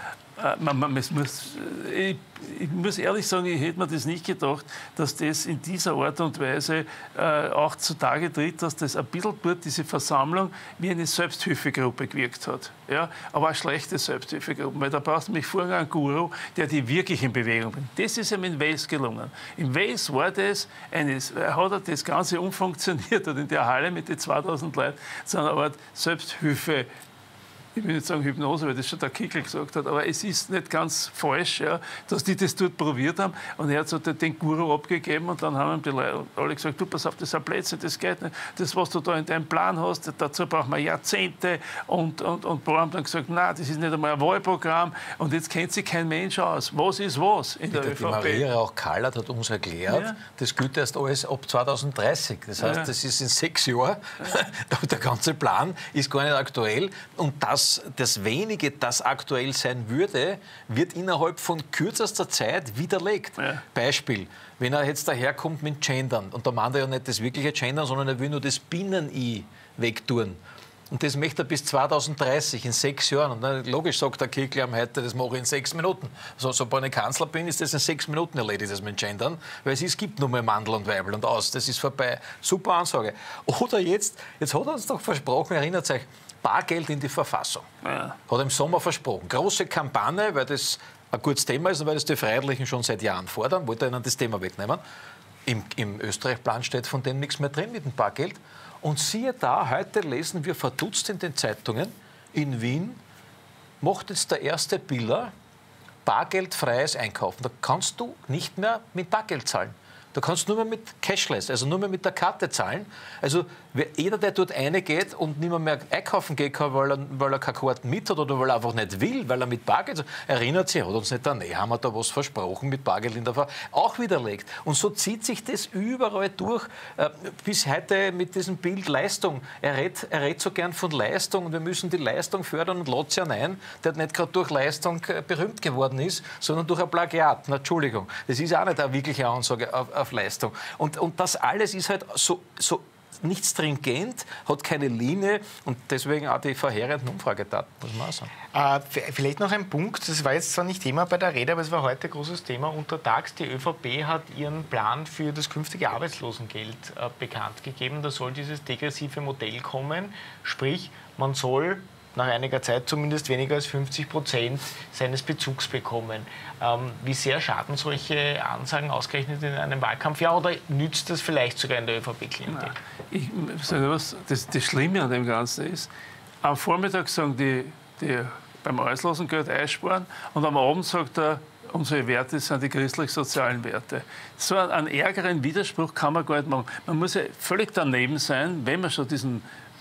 ich muss ehrlich sagen, ich hätte mir das nicht gedacht, dass das in dieser Art und Weise auch zutage tritt, dass das ein bisschen dort diese Versammlung wie eine Selbsthilfegruppe gewirkt hat. Ja? Aber eine schlechte Selbsthilfegruppe, weil da brauchst du nämlich vorher einen Guru, der die wirklich in Bewegung bringt. Das ist ihm in Wales gelungen. In Wales war das, hat das Ganze umfunktioniert und in der Halle mit den 2000 Leuten zu einer Art Selbsthilfe. Ich will nicht sagen Hypnose, weil das schon der Kickl gesagt hat, aber es ist nicht ganz falsch, ja, dass die das dort probiert haben. Und er hat so den Guru abgegeben und dann haben ihm die Leute alle gesagt, du, pass auf, das ist ein Blödsinn, das geht nicht. Das, was du da in deinem Plan hast, dazu braucht man Jahrzehnte. Und Bauer haben dann gesagt, nein, das ist nicht einmal ein Wahlprogramm und jetzt kennt sich kein Mensch aus. Was ist was in der ÖVP? Die Maria Rauch-Kallert hat uns erklärt, das gilt erst alles ab 2030. Das heißt, das ist in 6 Jahren. Der ganze Plan ist gar nicht aktuell und das Wenige, das aktuell sein würde, wird innerhalb von kürzester Zeit widerlegt. Ja. Beispiel, wenn er jetzt daherkommt mit Gendern, und da meint er ja nicht das wirkliche Gendern, sondern er will nur das Binnen-I wegtun. Und das möchte er bis 2030, in 6 Jahren. Und dann, logisch sagt der Kickl am heute, das mache ich in 6 Minuten. Sobald ich Kanzler bin, ist das in 6 Minuten erledigt, das mit Gendern. Weil es gibt nur mehr Mandel und Weibel und aus. Das ist vorbei. Super Ansage. Oder jetzt hat er uns doch versprochen, erinnert euch, Bargeld in die Verfassung. Ja. Hat er im Sommer versprochen. Große Kampagne, weil das ein gutes Thema ist und weil das die Freiheitlichen schon seit Jahren fordern, wollte er ihnen das Thema wegnehmen. Im Österreich-Plan steht von dem nichts mehr drin mit dem Bargeld. Und siehe da, heute lesen wir verdutzt in den Zeitungen, in Wien macht jetzt der erste Biller bargeldfreies Einkaufen. Da kannst du nicht mehr mit Bargeld zahlen. Da kannst du nur mehr mit Cashless, also nur mehr mit der Karte zahlen. Also Jeder, der dort reingeht und nicht mehr einkaufen gehen kann, weil er keine Karten mit hat oder weil er einfach nicht will, weil er mit Bargeld erinnert sich, hat uns nicht haben wir da was versprochen mit Bargeld in der Fall, auch widerlegt. Und so zieht sich das überall durch, bis heute mit diesem Bild Leistung. Er redet so gern von Leistung und wir müssen die Leistung fördern und lädt ja ein, der nicht gerade durch Leistung berühmt geworden ist, sondern durch ein Plagiat. Na, Entschuldigung, das ist auch nicht eine wirkliche Ansage auf Leistung. Und das alles ist halt so nicht stringent, hat keine Linie und deswegen auch die verheerenden Umfragedaten, muss man auch sagen. Vielleicht noch ein Punkt, das war jetzt zwar nicht Thema bei der Rede, aber es war heute ein großes Thema untertags. Die ÖVP hat ihren Plan für das künftige Arbeitslosengeld bekannt gegeben. Da soll dieses degressive Modell kommen, sprich, man soll nach einiger Zeit zumindest weniger als 50% seines Bezugs bekommen. Wie sehr schaden solche Ansagen ausgerechnet in einem Wahlkampfjahr oder nützt das vielleicht sogar in der ÖVP-Klientel? Ich sage was, das Schlimme an dem Ganzen ist, am Vormittag sagen die beim Arbeitslosengeld einsparen und am Abend sagt er, unsere Werte sind die christlich-sozialen Werte. So einen ärgeren Widerspruch kann man gar nicht machen. Man muss ja völlig daneben sein, wenn man schon diesen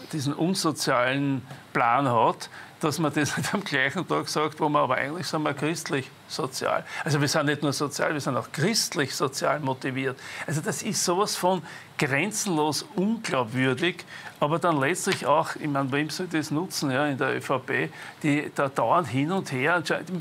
unsozialen Plan hat, dass man das nicht am gleichen Tag sagt, wo man aber eigentlich sind wir christlich-sozial. Also wir sind nicht nur sozial, wir sind auch christlich-sozial motiviert. Also das ist sowas von grenzenlos unglaubwürdig, aber dann letztlich auch, ich meine, wem soll das nutzen, ja, in der ÖVP, die da dauernd hin und her,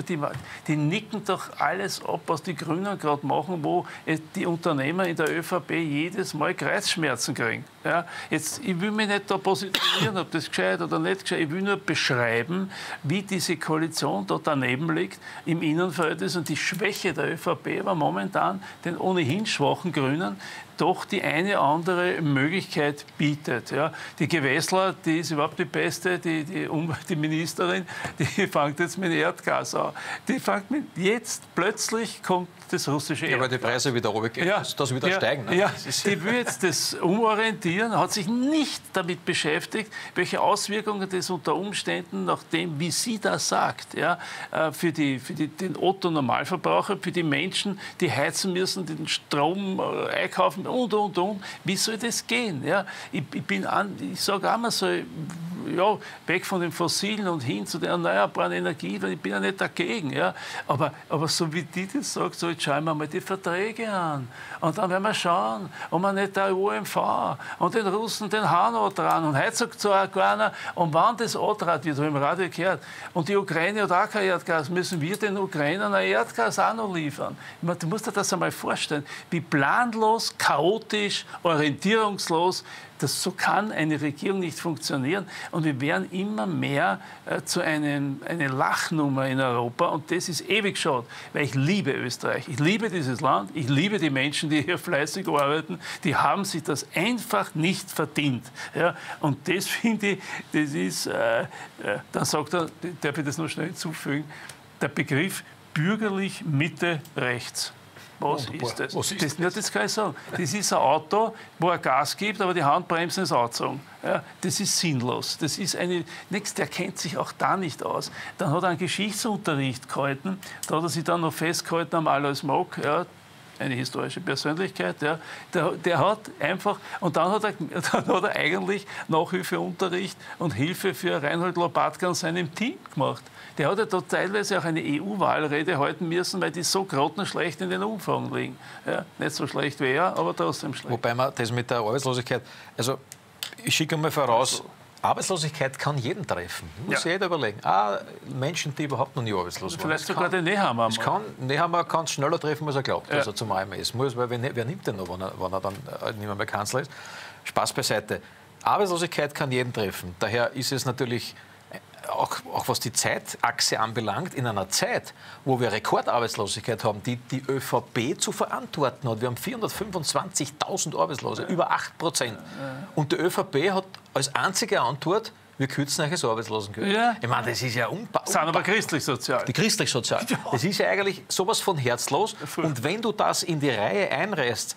die nicken doch alles ab, was die Grünen gerade machen, wo die Unternehmer in der ÖVP jedes Mal Kreuzschmerzen kriegen. Ja, jetzt, ich will mich nicht da positionieren, ob das gescheit oder nicht gescheit, ich will nur beschreiben, wie diese Koalition da daneben liegt im Innenverhältnis und die Schwäche der ÖVP aber momentan den ohnehin schwachen Grünen doch die eine andere Möglichkeit bietet. Ja. Die Gewessler, die ist überhaupt die beste, die Ministerin, die fängt jetzt mit Erdgas an. Die fängt mit, jetzt plötzlich kommt das russische Erdgas. Ja, weil die Preise wieder runtergehen, das wieder steigen. Ne? Ja, die will jetzt das umorientieren, hat sich nicht damit beschäftigt, welche Auswirkungen das unter Umständen, nach dem, wie sie das sagt, ja, für den Otto-Normalverbraucher, für die Menschen, die heizen müssen, den Strom einkaufen und. Wie soll das gehen? Ja? Ich sage auch mal so, ja, weg von den Fossilen und hin zu der erneuerbaren Energie, weil ich bin ja nicht dagegen. Ja? Aber so wie die das sagt, so jetzt schauen wir mal die Verträge an. Und dann werden wir schauen, ob wir nicht der OMV und den Russen den Hahn dran. Und heute sagt so auch keiner, und wann das antritt wird, habe ich im Radio gehört, und die Ukraine hat auch kein Erdgas, müssen wir den Ukrainern ein Erdgas auch noch liefern. Ich meine, du musst dir das einmal vorstellen, wie planlos, chaotisch, orientierungslos, so kann eine Regierung nicht funktionieren. Und wir werden immer mehr zu einer Lachnummer in Europa. Und das ist ewig schade, weil ich liebe Österreich. Ich liebe dieses Land. Ich liebe die Menschen, die hier fleißig arbeiten. Die haben sich das einfach nicht verdient. Ja? Und das finde ich, das ist, dann sagt er, darf ich das noch schnell hinzufügen, der Begriff bürgerlich Mitte rechts. Was ist das? Das kann ich sagen. Das ist ein Auto, wo er Gas gibt, aber die Handbremsen ist angezogen. Ja, das ist sinnlos. Das ist der kennt sich auch da nicht aus. Dann hat er einen Geschichtsunterricht gehalten, da hat er sich dann noch festgehalten am Alois Mock, ja, eine historische Persönlichkeit, ja, der hat einfach, und dann hat er eigentlich Nachhilfeunterricht und Hilfe für Reinhold Lopatka und seinem Team gemacht. Der hat ja da teilweise auch eine EU-Wahlrede halten müssen, weil die so grottenschlecht in den Umfragen liegen. Ja, nicht so schlecht wie er, aber trotzdem schlecht. Wobei man das mit der Arbeitslosigkeit, also ich schicke mal voraus, Arbeitslosigkeit kann jeden treffen. Muss jeder überlegen. Menschen, die überhaupt noch nie arbeitslos waren. Vielleicht sogar den Nehammer. Nehammer kann es schneller treffen, als er glaubt, dass er zum AMS muss. Weil wer nimmt den noch, wenn er dann nicht mehr Kanzler ist? Spaß beiseite. Arbeitslosigkeit kann jeden treffen. Daher ist es natürlich, auch was die Zeitachse anbelangt, in einer Zeit, wo wir Rekordarbeitslosigkeit haben, die die ÖVP zu verantworten hat. Wir haben 425.000 Arbeitslose, über 8%. Und die ÖVP hat als einzige Antwort, wir kürzen euch das Arbeitslosengeld. Ja. Ich meine, das ist ja unpassbar. Sind aber christlich-sozial. Die christlich-sozial. Ja. Das ist ja eigentlich sowas von herzlos. Und wenn du das in die Reihe einreißt,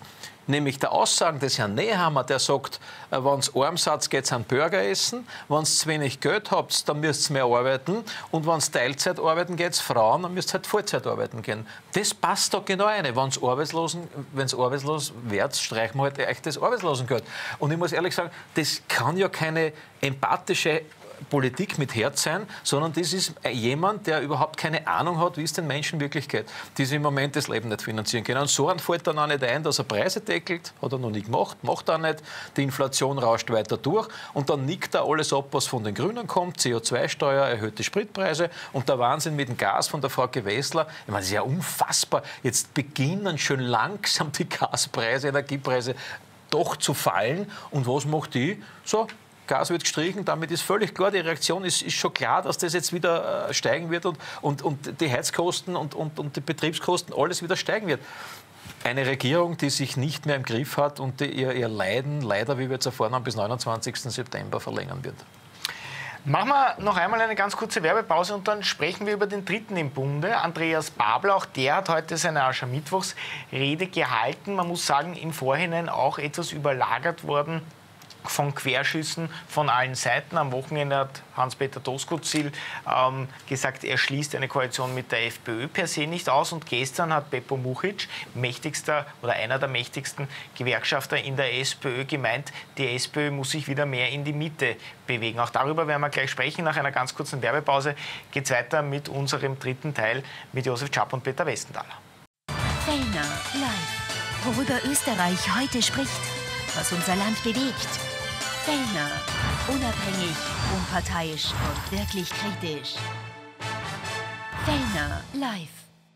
nämlich der Aussagen des Herrn Nehammer, der sagt, wenn es arm seid, geht es an Burger essen, wenn ihr zu wenig Geld habt, dann müsst ihr mehr arbeiten und wenn es Teilzeit arbeiten geht, Frauen, dann müsst ihr halt Vollzeit arbeiten gehen. Das passt da genau rein. Wenn es arbeitslos werdet, streichen wir halt euch das Arbeitslosengeld. Und ich muss ehrlich sagen, das kann ja keine empathische Politik mit Herz sein, sondern das ist jemand, der überhaupt keine Ahnung hat, wie es den Menschen wirklich geht, die sich im Moment das Leben nicht finanzieren können. Und so einem fällt dann auch nicht ein, dass er Preise deckelt, hat er noch nie gemacht, macht er nicht, die Inflation rauscht weiter durch und dann nickt er alles ab, was von den Grünen kommt, CO2-Steuer, erhöhte Spritpreise und der Wahnsinn mit dem Gas von der Frau Gewessler, ich meine, das ist ja unfassbar, jetzt beginnen schon langsam die Gaspreise, Energiepreise doch zu fallen und was macht die? So, Gas wird gestrichen, damit ist völlig klar, die Reaktion ist schon klar, dass das jetzt wieder steigen wird und die Heizkosten und die Betriebskosten, alles wieder steigen wird. Eine Regierung, die sich nicht mehr im Griff hat und die ihr Leiden, leider, wie wir jetzt erfahren haben, bis 29. September verlängern wird. Machen wir noch einmal eine ganz kurze Werbepause und dann sprechen wir über den Dritten im Bunde, Andreas Babler. Auch der hat heute seine Aschermittwochsrede gehalten. Man muss sagen, im Vorhinein auch etwas überlagert worden von Querschüssen von allen Seiten. Am Wochenende hat Hans-Peter Doskozil gesagt, er schließt eine Koalition mit der FPÖ per se nicht aus. Und gestern hat Beppo Mujic, mächtigster oder einer der mächtigsten Gewerkschafter in der SPÖ, gemeint, die SPÖ muss sich wieder mehr in die Mitte bewegen. Auch darüber werden wir gleich sprechen. Nach einer ganz kurzen Werbepause geht es weiter mit unserem dritten Teil mit Josef Schaap und Peter Westenthaler. Fellner live. Worüber Österreich heute spricht, was unser Land bewegt. Fellner, unabhängig, unparteiisch und wirklich kritisch. Fellner live.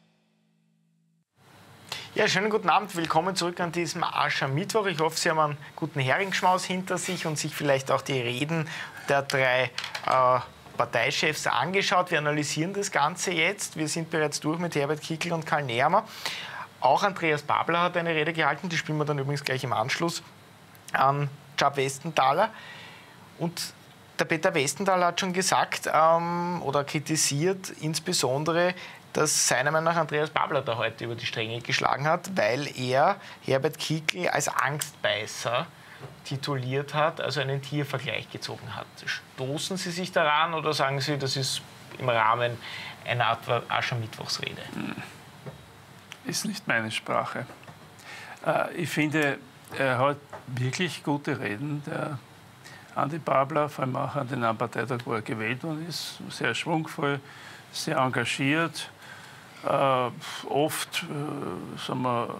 Ja, schönen guten Abend. Willkommen zurück an diesem Aschermittwoch. Ich hoffe, Sie haben einen guten Heringsschmaus hinter sich und sich vielleicht auch die Reden der drei Parteichefs angeschaut. Wir analysieren das Ganze jetzt. Wir sind bereits durch mit Herbert Kickl und Karl Nehammer. Auch Andreas Babler hat eine Rede gehalten. Die spielen wir dann übrigens gleich im Anschluss an Schaap Westenthaler. Und der Peter Westenthaler hat schon gesagt oder kritisiert insbesondere, dass seiner Meinung nach Andreas Babler da heute über die Stränge geschlagen hat, weil er Herbert Kickl als Angstbeißer tituliert hat, also einen Tiervergleich gezogen hat. Stoßen Sie sich daran oder sagen Sie, das ist im Rahmen einer Art Aschermittwochsrede? Ist nicht meine Sprache. Ich finde, er hat wirklich gute Reden. Der Andi Babler, vor allem auch an den Parteitag, wo er gewählt worden ist, sehr schwungvoll, sehr engagiert, oft sagen wir,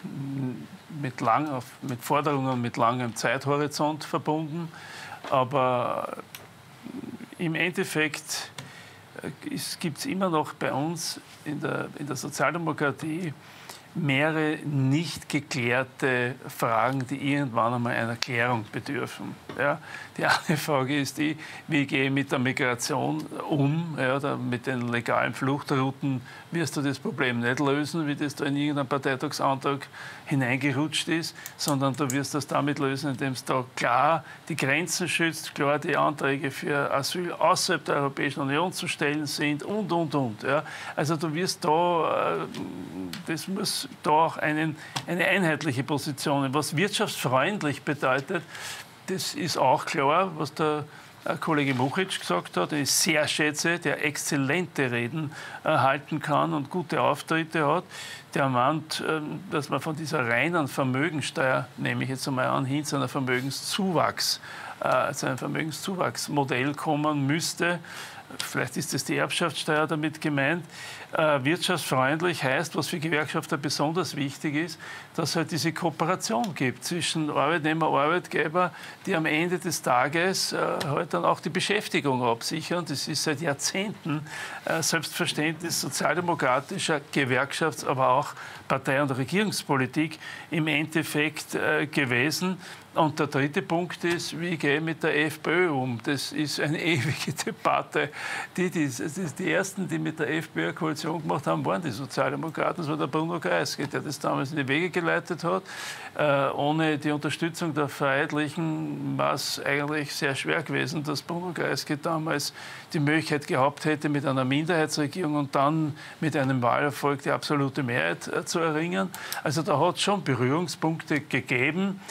mit Forderungen mit langem Zeithorizont verbunden. Aber im Endeffekt gibt es immer noch bei uns in der Sozialdemokratie mehrere nicht geklärte Fragen, die irgendwann einmal einer Klärung bedürfen. Ja? Die eine Frage ist die, wie gehe ich mit der Migration um? Ja, mit den legalen Fluchtrouten wirst du das Problem nicht lösen, wie das da in irgendeinen Parteitagsantrag hineingerutscht ist, sondern du wirst das damit lösen, indem es da klar die Grenzen schützt, klar die Anträge für Asyl außerhalb der Europäischen Union zu stellen sind und. Ja? Also du wirst da, das muss da auch eine einheitliche Position. Was wirtschaftsfreundlich bedeutet, das ist auch klar, was der Kollege Mujic gesagt hat, den ich sehr schätze, der exzellente Reden halten kann und gute Auftritte hat. Der meint, dass man von dieser reinen Vermögensteuer, nehme ich jetzt einmal an, hin zu einem Vermögenszuwachsmodell kommen müsste. Vielleicht ist das die Erbschaftssteuer damit gemeint. Wirtschaftsfreundlich heißt, was für Gewerkschafter besonders wichtig ist, dass es halt diese Kooperation gibt zwischen Arbeitnehmer und Arbeitgeber, die am Ende des Tages halt dann auch die Beschäftigung absichern. Das ist seit Jahrzehnten Selbstverständnis sozialdemokratischer Gewerkschafts-, aber auch Partei- und Regierungspolitik im Endeffekt gewesen. Und der dritte Punkt ist, wie gehe ich mit der FPÖ um? Das ist eine ewige Debatte. Die Ersten, die mit der FPÖ eine Koalition gemacht haben, waren die Sozialdemokraten. Das war der Bruno Kreisky, der das damals in die Wege geleitet hat. Ohne die Unterstützung der Freiheitlichen war es eigentlich sehr schwer gewesen, dass Bruno Kreisky damals die Möglichkeit gehabt hätte, mit einer Minderheitsregierung und dann mit einem Wahlerfolg die absolute Mehrheit zu erringen. Also da hat es schon Berührungspunkte gegeben.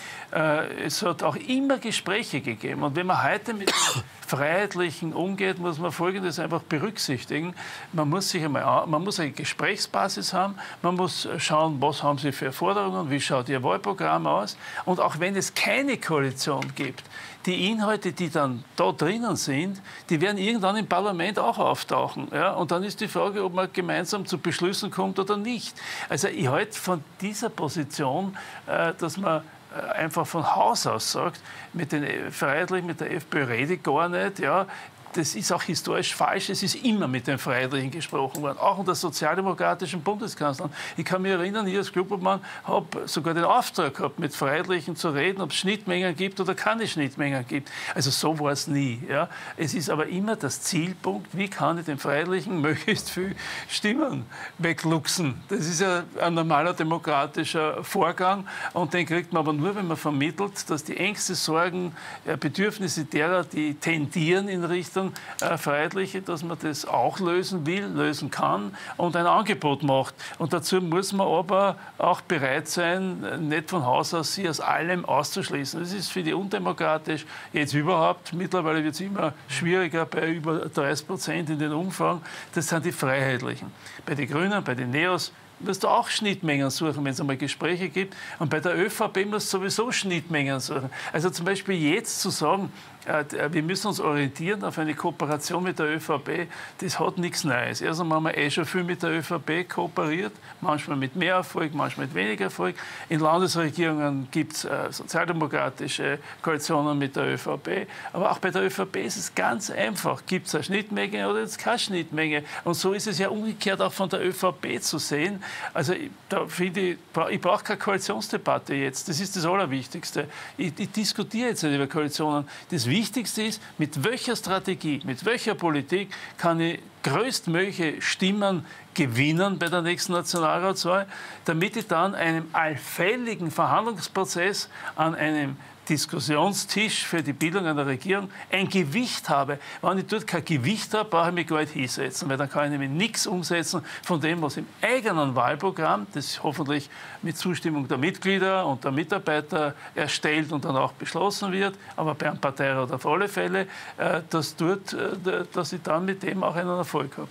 Es hat auch immer Gespräche gegeben. Und wenn man heute mit den Freiheitlichen umgeht, muss man Folgendes einfach berücksichtigen. Man muss eine Gesprächsbasis haben. Man muss schauen, was haben sie für Forderungen, wie schaut ihr Wahlprogramm aus. Und auch wenn es keine Koalition gibt, die Inhalte, die dann da drinnen sind, die werden irgendwann im Parlament auch auftauchen. Ja? Und dann ist die Frage, ob man gemeinsam zu Beschlüssen kommt oder nicht. Also ich halte von dieser Position, dass man einfach von Haus aus sagt, mit den Freiheitlichen, mit der FPÖ rede ich gar nicht. Ja. Das ist auch historisch falsch. Es ist immer mit den Freiheitlichen gesprochen worden, auch unter sozialdemokratischen Bundeskanzlern. Ich kann mich erinnern, ich als Klubobmann habe sogar den Auftrag gehabt, mit Freiheitlichen zu reden, ob es Schnittmengen gibt oder keine Schnittmengen gibt. Also so war es nie. Ja. Es ist aber immer das Zielpunkt, wie kann ich den Freiheitlichen möglichst viel Stimmen wegluchsen. Das ist ja ein normaler demokratischer Vorgang und den kriegt man aber nur, wenn man vermittelt, dass die Ängste, Sorgen, Bedürfnisse derer, die tendieren in Richtung Freiheitliche, dass man das auch lösen will, lösen kann und ein Angebot macht. Und dazu muss man aber auch bereit sein, nicht von Haus aus sie aus allem auszuschließen. Das ist für die undemokratisch, jetzt überhaupt. Mittlerweile wird es immer schwieriger bei über 30% in den Umfragen. Das sind die Freiheitlichen. Bei den Grünen, bei den Neos, wirst du auch Schnittmengen suchen, wenn es einmal Gespräche gibt. Und bei der ÖVP musst du sowieso Schnittmengen suchen. Also zum Beispiel jetzt zu sagen, wir müssen uns orientieren auf eine Kooperation mit der ÖVP, das hat nichts Neues. Erst einmal haben wir schon viel mit der ÖVP kooperiert, manchmal mit mehr Erfolg, manchmal mit weniger Erfolg. In Landesregierungen gibt es sozialdemokratische Koalitionen mit der ÖVP. Aber auch bei der ÖVP ist es ganz einfach. Gibt es eine Schnittmenge oder jetzt keine Schnittmenge? Und so ist es ja umgekehrt auch von der ÖVP zu sehen. Also da finde ich brauche keine Koalitionsdebatte jetzt. Das ist das Allerwichtigste. Ich diskutiere jetzt nicht über Koalitionen. Das Wichtigste ist, mit welcher Strategie, mit welcher Politik kann ich größtmögliche Stimmen gewinnen bei der nächsten Nationalratswahl, damit ich dann einem allfälligen Verhandlungsprozess an einem Diskussionstisch für die Bildung einer Regierung ein Gewicht habe. Wenn ich dort kein Gewicht habe, brauche ich mich gar nicht hinsetzen, weil dann kann ich nämlich nichts umsetzen von dem, was im eigenen Wahlprogramm, das hoffentlich mit Zustimmung der Mitglieder und der Mitarbeiter erstellt und dann auch beschlossen wird, aber bei einem Parteirat auf alle Fälle, dass ich dann mit dem auch einen Erfolg habe.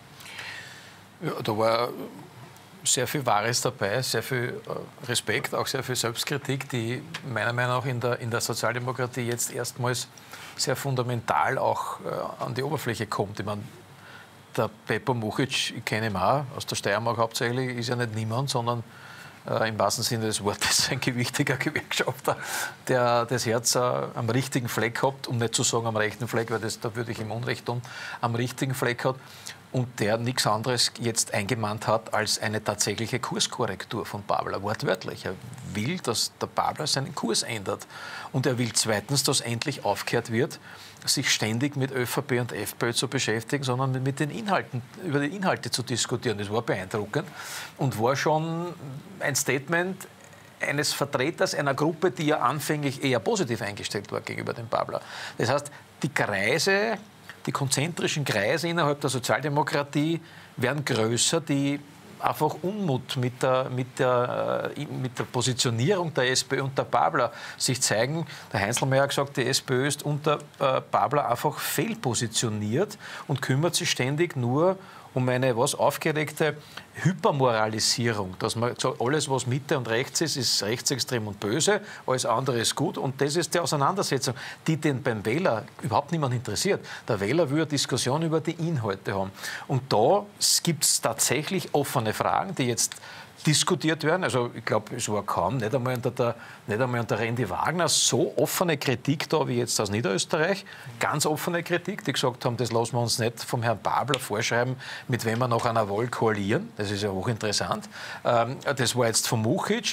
Ja, da war sehr viel Wahres dabei, sehr viel Respekt, auch sehr viel Selbstkritik, die meiner Meinung nach in der Sozialdemokratie jetzt erstmals sehr fundamental auch an die Oberfläche kommt. Ich meine, der Beppo Muchic, ich kenne ihn auch, aus der Steiermark hauptsächlich, ist ja nicht niemand, sondern im wahrsten Sinne des Wortes ein gewichtiger Gewerkschafter, der das Herz am richtigen Fleck hat, um nicht zu sagen am rechten Fleck, weil da würde ich ihm Unrecht tun, am richtigen Fleck hat. Und der nichts anderes jetzt eingemahnt hat als eine tatsächliche Kurskorrektur von Babler, wortwörtlich. Er will, dass der Babler seinen Kurs ändert. Und er will zweitens, dass endlich aufgehört wird, sich ständig mit ÖVP und FPÖ zu beschäftigen, sondern mit den Inhalten, über die Inhalte zu diskutieren. Das war beeindruckend und war schon ein Statement eines Vertreters einer Gruppe, die ja anfänglich eher positiv eingestellt war gegenüber dem Babler. Das heißt, die konzentrischen Kreise innerhalb der Sozialdemokratie werden größer, die einfach Unmut mit der Positionierung der SPÖ und der Babler sich zeigen. Der Heinzelmeier hat gesagt, die SPÖ ist unter Babler einfach fehlpositioniert und kümmert sich ständig nur um eine aufgeregte Hypermoralisierung, dass man sagt, alles, was Mitte und rechts ist rechtsextrem und böse, alles andere ist gut. Und das ist die Auseinandersetzung, die den beim Wähler überhaupt niemand interessiert. Der Wähler will eine Diskussion über die Inhalte haben. Und da gibt es tatsächlich offene Fragen, die jetzt diskutiert werden. Also ich glaube, es war kaum, nicht einmal unter Randy Wagner, so offene Kritik da wie jetzt aus Niederösterreich. Ganz offene Kritik, die gesagt haben, das lassen wir uns nicht vom Herrn Babler vorschreiben, mit wem wir nach einer Wahl koalieren. Das ist ja hochinteressant. Das war jetzt von Muchic.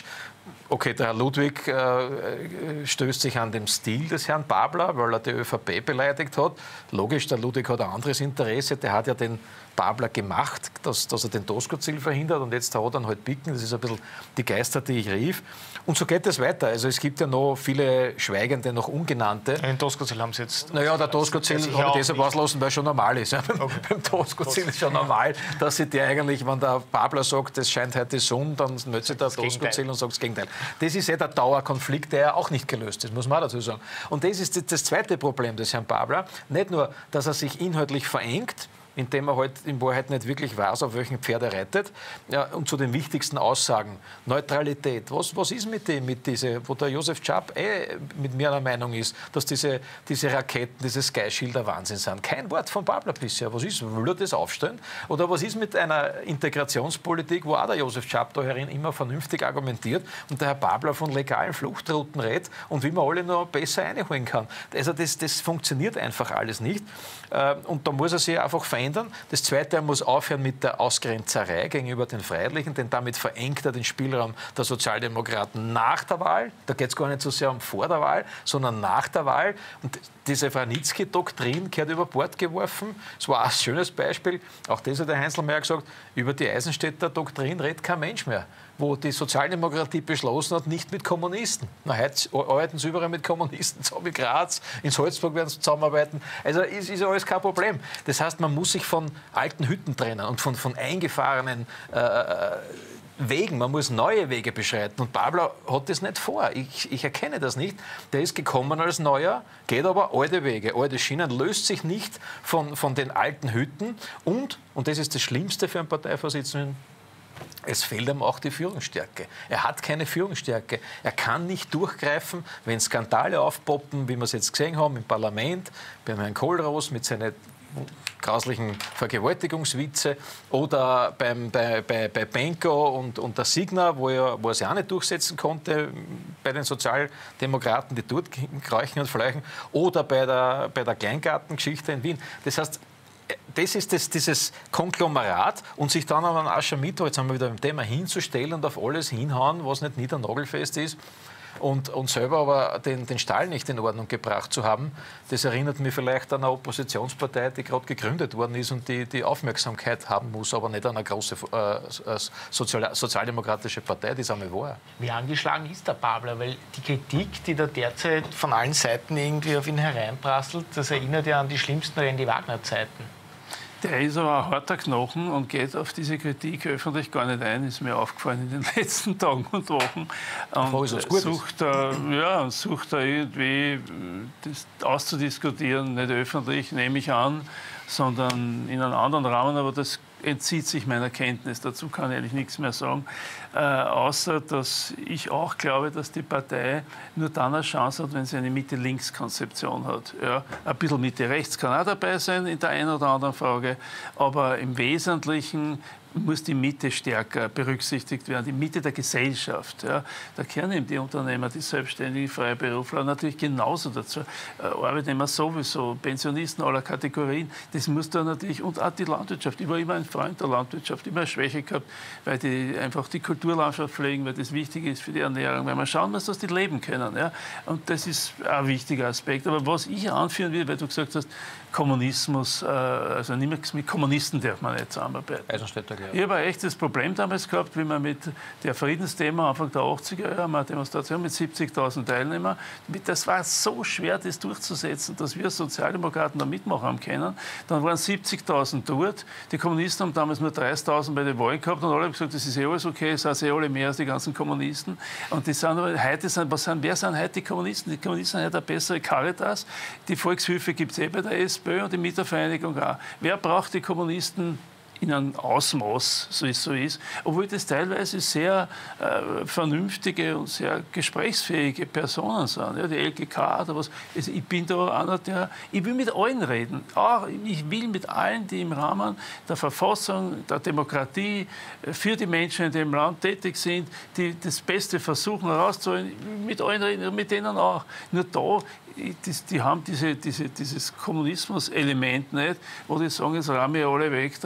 Okay, der Herr Ludwig stößt sich an dem Stil des Herrn Babler, weil er die ÖVP beleidigt hat. Logisch, der Ludwig hat ein anderes Interesse. Der hat ja den Babler gemacht, dass er den Doskozil verhindert. Und jetzt hat er ihn halt picken. Das ist ein bisschen die Geister, die ich rief. Und so geht es weiter. Also es gibt ja noch viele Schweigende, noch Ungenannte. Den Doskozil haben Sie jetzt... Naja, der Doskozil habe ich deshalb auslassen, weil es schon normal ist. Ja. Okay. Beim Doskozil ist schon normal, dass sie der eigentlich, wenn der Babler sagt, es scheint heute Sonne, dann nützt sich der Doskozil und sagt das Gegenteil. Das ist ja der Dauerkonflikt, der ja auch nicht gelöst ist, muss man dazu sagen. Und das ist das zweite Problem des Herrn Babler. Nicht nur, dass er sich inhaltlich verengt, indem er halt in Wahrheit nicht wirklich weiß, auf welchen Pferd er reitet. Ja, und zu den wichtigsten Aussagen. Neutralität. Was ist mit diese, wo der Josef Czap mit mir einer Meinung ist, dass diese Raketen, diese Sky Shield der Wahnsinn sind. Kein Wort von Babler bisher. Was ist? Will er das aufstellen? Oder was ist mit einer Integrationspolitik, wo auch der Josef Czap da herin immer vernünftig argumentiert und der Herr Babler von legalen Fluchtrouten redet und wie man alle noch besser einholen kann. Also das funktioniert einfach alles nicht. Und da muss er sich einfach verändern. Das Zweite, er muss aufhören mit der Ausgrenzerei gegenüber den Freiheitlichen, denn damit verengt er den Spielraum der Sozialdemokraten nach der Wahl. Da geht es gar nicht so sehr um vor der Wahl, sondern nach der Wahl. Und diese Vranitzky-Doktrin gehört über Bord geworfen. Das war ein schönes Beispiel. Auch das hat der Heinzelmeier gesagt. Über die Eisenstädter Doktrin redet kein Mensch mehr. Wo die Sozialdemokratie beschlossen hat, nicht mit Kommunisten. Na, heute arbeiten sie überall mit Kommunisten, zusammen in Graz, in Salzburg werden sie zusammenarbeiten. Also ist ja alles kein Problem. Das heißt, man muss sich von alten Hütten trennen und von eingefahrenen Wegen. Man muss neue Wege beschreiten. Und Babler hat das nicht vor. Ich erkenne das nicht. Der ist gekommen als Neuer, geht aber alte Wege, alte Schienen, löst sich nicht von den alten Hütten. Und das ist das Schlimmste für einen Parteivorsitzenden, es fehlt ihm auch die Führungsstärke. Er hat keine Führungsstärke. Er kann nicht durchgreifen, wenn Skandale aufpoppen, wie wir es jetzt gesehen haben im Parlament, beim Herrn Kohlroos mit seinen grauslichen Vergewaltigungswitze oder bei Benko und der Signa, wo er sich auch nicht durchsetzen konnte, bei den Sozialdemokraten, die dort kräuchen und fleuchen, oder bei der Kleingartengeschichte in Wien. Das heißt, das ist dieses Konglomerat und sich dann an einen Aschermittwoch, jetzt haben wir wieder beim Thema, hinzustellen und auf alles hinhauen, was nicht niedernagelfest ist und selber aber den Stall nicht in Ordnung gebracht zu haben, das erinnert mich vielleicht an eine Oppositionspartei, die gerade gegründet worden ist und die Aufmerksamkeit haben muss, aber nicht an eine große sozialdemokratische Partei, die es einmal war. Wie angeschlagen ist der Babler? Weil die Kritik, die da derzeit von allen Seiten irgendwie auf ihn hereinprasselt, das erinnert ja an die schlimmsten Randy-Wagner-Zeiten. Der ist aber ein harter Knochen und geht auf diese Kritik öffentlich gar nicht ein, ist mir aufgefallen in den letzten Tagen und Wochen. Und sucht da irgendwie das auszudiskutieren, nicht öffentlich, nehme ich an, sondern in einem anderen Rahmen, aber das entzieht sich meiner Kenntnis. Dazu kann ich eigentlich nichts mehr sagen, außer dass ich auch glaube, dass die Partei nur dann eine Chance hat, wenn sie eine Mitte-Links-Konzeption hat. Ja, ein bisschen Mitte-Rechts kann auch dabei sein in der einen oder anderen Frage, aber im Wesentlichen muss die Mitte stärker berücksichtigt werden, die Mitte der Gesellschaft. Ja. Da gehören eben die Unternehmer, die Selbstständigen, Freiberufler natürlich genauso dazu. Arbeitnehmer sowieso, Pensionisten aller Kategorien, das muss da natürlich, und auch die Landwirtschaft. Ich war immer ein Freund der Landwirtschaft, immer eine Schwäche gehabt, weil die einfach die Kulturlandschaft pflegen, weil das wichtig ist für die Ernährung, weil man schauen muss, dass die leben können. Ja. Und das ist ein wichtiger Aspekt. Aber was ich anführen will, weil du gesagt hast, Kommunismus, also nicht mit Kommunisten darf man nicht zusammenarbeiten. Eisenstädter, ja. Ich habe ein echtes Problem damals gehabt, wie man mit der Friedensthema Anfang der 80er Jahre, eine Demonstration mit 70.000 Teilnehmern, das war so schwer, das durchzusetzen, dass wir Sozialdemokraten da mitmachen haben können. Dann waren 70.000 dort. Die Kommunisten haben damals nur 30.000 bei den Wahlen gehabt und alle haben gesagt, das ist eh alles okay, es sind eh alle mehr als die ganzen Kommunisten. Und die sind heute, wer sind heute die Kommunisten? Die Kommunisten haben heute eine bessere Caritas. Die Volkshilfe gibt es eh bei der SPÖ und die Mietervereinigung auch. Wer braucht die Kommunisten in einem Ausmaß, so es so ist, obwohl das teilweise sehr vernünftige und sehr gesprächsfähige Personen sind. Ja, die LGK oder was. Also ich bin da einer, ich will mit allen reden. Auch, ich will mit allen, die im Rahmen der Verfassung, der Demokratie für die Menschen in dem Land tätig sind, die das Beste versuchen herauszuholen, mit allen reden, mit denen auch. Nur da, die haben dieses Kommunismus-Element nicht, wo die sagen, jetzt räume ich alle weg da und mache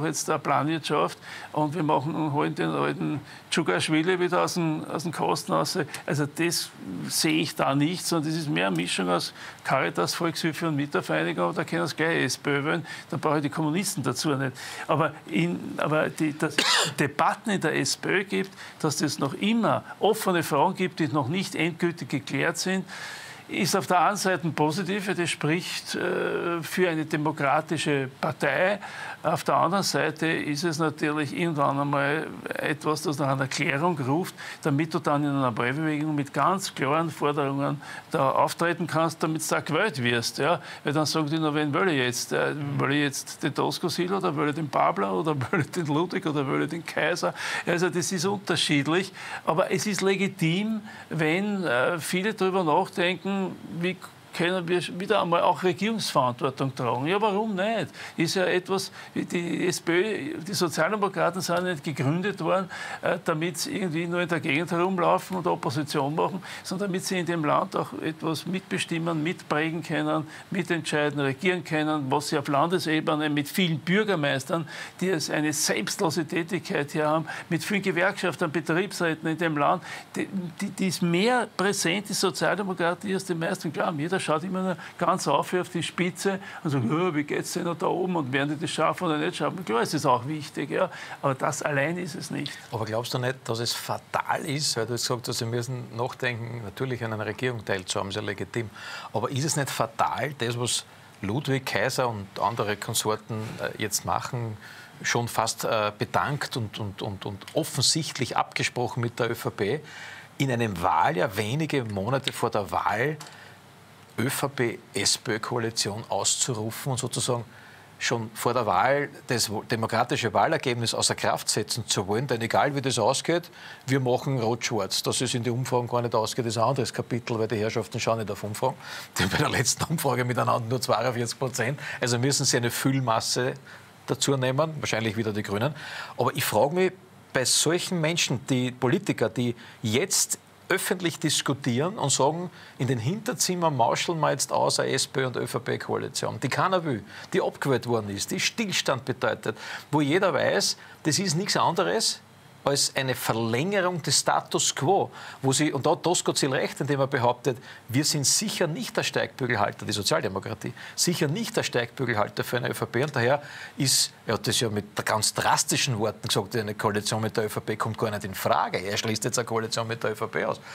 machen jetzt eine Planwirtschaft und wir holen den alten Dschugaschwili wieder aus den Kosten raus. Also das sehe ich da nicht, sondern das ist mehr eine Mischung aus Caritas, Volkshilfe und Mietervereinigung, aber da können es gleich SPÖ wählen, da brauche ich die Kommunisten dazu nicht. Aber dass es Debatten in der SPÖ gibt, dass es noch immer offene Fragen gibt, die noch nicht endgültig geklärt sind, ist auf der einen Seite positiv, das spricht für eine demokratische Partei. Auf der anderen Seite ist es natürlich irgendwann einmal etwas, das nach einer Klärung ruft, damit du dann in einer Wahlbewegung mit ganz klaren Forderungen da auftreten kannst, damit du da gewählt wirst. Ja? Weil dann sagen die, na, wen will ich jetzt? Will ich jetzt den Doskozil oder will ich den Babler oder will ich den Ludwig oder will ich den Kaiser? Also das ist unterschiedlich, aber es ist legitim, wenn viele darüber nachdenken, wie können wir wieder einmal auch Regierungsverantwortung tragen. Ja, warum nicht? Ist ja etwas, die SPÖ, die Sozialdemokraten sind nicht gegründet worden, damit sie irgendwie nur in der Gegend herumlaufen und Opposition machen, sondern damit sie in dem Land auch etwas mitbestimmen, mitprägen können, mitentscheiden, regieren können, was sie auf Landesebene mit vielen Bürgermeistern, die eine selbstlose Tätigkeit hier haben, mit vielen Gewerkschaften, Betriebsräten in dem Land, die ist mehr präsent, die Sozialdemokratie, als die meisten glauben. Jeder schaut immer nur ganz auf die Spitze und sagt, ja, wie geht es denn da oben und werden die das schaffen oder nicht schaffen? Klar, es ist auch wichtig, ja, aber das allein ist es nicht. Aber glaubst du nicht, dass es fatal ist, weil du jetzt gesagt hast, Sie müssen nachdenken, natürlich an einer Regierung teilzuhaben, ist ja legitim, aber ist es nicht fatal, das, was Ludwig, Kaiser und andere Konsorten jetzt machen, schon fast bedankt und offensichtlich abgesprochen mit der ÖVP, in einem Wahljahr, wenige Monate vor der Wahl, ÖVP-SPÖ-Koalition auszurufen und sozusagen schon vor der Wahl das demokratische Wahlergebnis außer Kraft setzen zu wollen, denn egal wie das ausgeht, wir machen Rot-Schwarz. Dass es in den Umfragen gar nicht ausgeht, ist ein anderes Kapitel, weil die Herrschaften schauen nicht auf Umfragen. Die haben bei der letzten Umfrage miteinander nur 42%. Also müssen sie eine Füllmasse dazu nehmen, wahrscheinlich wieder die Grünen. Aber ich frage mich, bei solchen Menschen, die Politiker, die jetzt öffentlich diskutieren und sagen, in den Hinterzimmern mauscheln wir jetzt aus eine SPÖ- und ÖVP-Koalition, die keiner will, die abgewählt worden ist, die Stillstand bedeutet, wo jeder weiß, das ist nichts anderes als eine Verlängerung des Status quo, wo sie, und da hat Doskozil recht, indem er behauptet, wir sind sicher nicht der Steigbügelhalter, die Sozialdemokratie, sicher nicht der Steigbügelhalter für eine ÖVP, und daher ist, er hat das ja mit ganz drastischen Worten gesagt, eine Koalition mit der ÖVP kommt gar nicht in Frage, er schließt jetzt eine Koalition mit der ÖVP aus.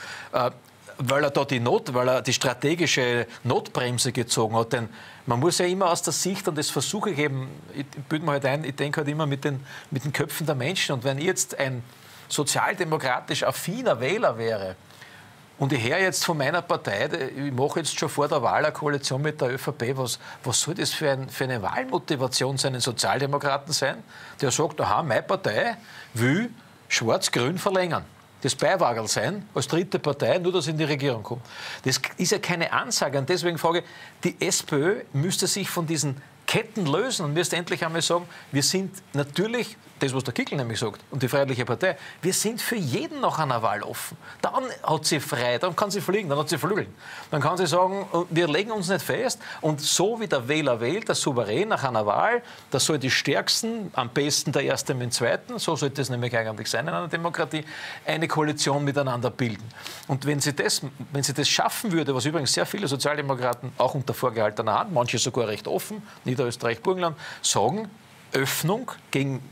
Weil er da weil er die strategische Notbremse gezogen hat. Denn man muss ja immer aus der Sicht, und das versuche ich eben, ich bilde mir halt ein, ich denke halt immer mit den Köpfen der Menschen. Und wenn ich jetzt ein sozialdemokratisch affiner Wähler wäre und ich höre jetzt von meiner Partei, ich mache jetzt schon vor der Wahl eine Koalition mit der ÖVP, was soll das für eine Wahlmotivation seinen Sozialdemokraten sein, der sagt, aha, meine Partei will Schwarz-Grün verlängern. Das Beiwagerl sein, als dritte Partei, nur dass in die Regierung kommt. Das ist ja keine Ansage. Und deswegen frage ich, die SPÖ müsste sich von diesen Ketten lösen und müsste endlich einmal sagen, wir sind natürlich, das was der Kickl nämlich sagt, und die Freiheitliche Partei, wir sind für jeden nach einer Wahl offen. Dann hat sie frei, dann kann sie fliegen, dann hat sie Flügel. Dann kann sie sagen, wir legen uns nicht fest, und so wie der Wähler wählt, der Souverän nach einer Wahl, das soll die Stärksten, am besten der Erste mit dem Zweiten, so sollte es nämlich eigentlich sein in einer Demokratie, eine Koalition miteinander bilden. Und wenn sie das schaffen würde, was übrigens sehr viele Sozialdemokraten auch unter vorgehaltener Hand, manche sogar recht offen, Niederösterreich, Burgenland, sagen, Öffnung in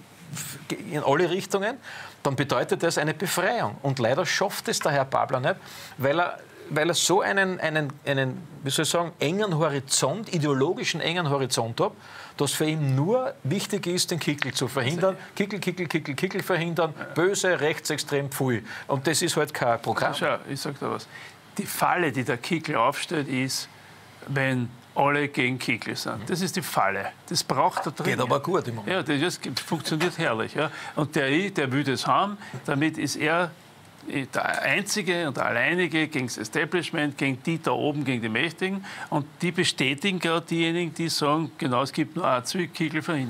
alle Richtungen, dann bedeutet das eine Befreiung. Und leider schafft es der Herr Babler nicht, weil er so einen, wie soll ich sagen, engen Horizont, ideologischen engen Horizont hat, dass für ihn nur wichtig ist, den Kickl zu verhindern. Kickl verhindern, böse, rechtsextrem, pfui. Und das ist halt kein Programm. Also schau, ich sag da was. Die Falle, die der Kickl aufstellt, ist, wenn alle gegen Kickl sind. Das ist die Falle. Das braucht er drin. Geht aber gut im Moment. Ja, das funktioniert herrlich. Ja. Und der will das haben, damit ist er der Einzige und der Alleinige gegen das Establishment, gegen die da oben, gegen die Mächtigen. Und die bestätigen gerade diejenigen, die sagen, genau, es gibt nur ein Ziel, Kickl verhindern.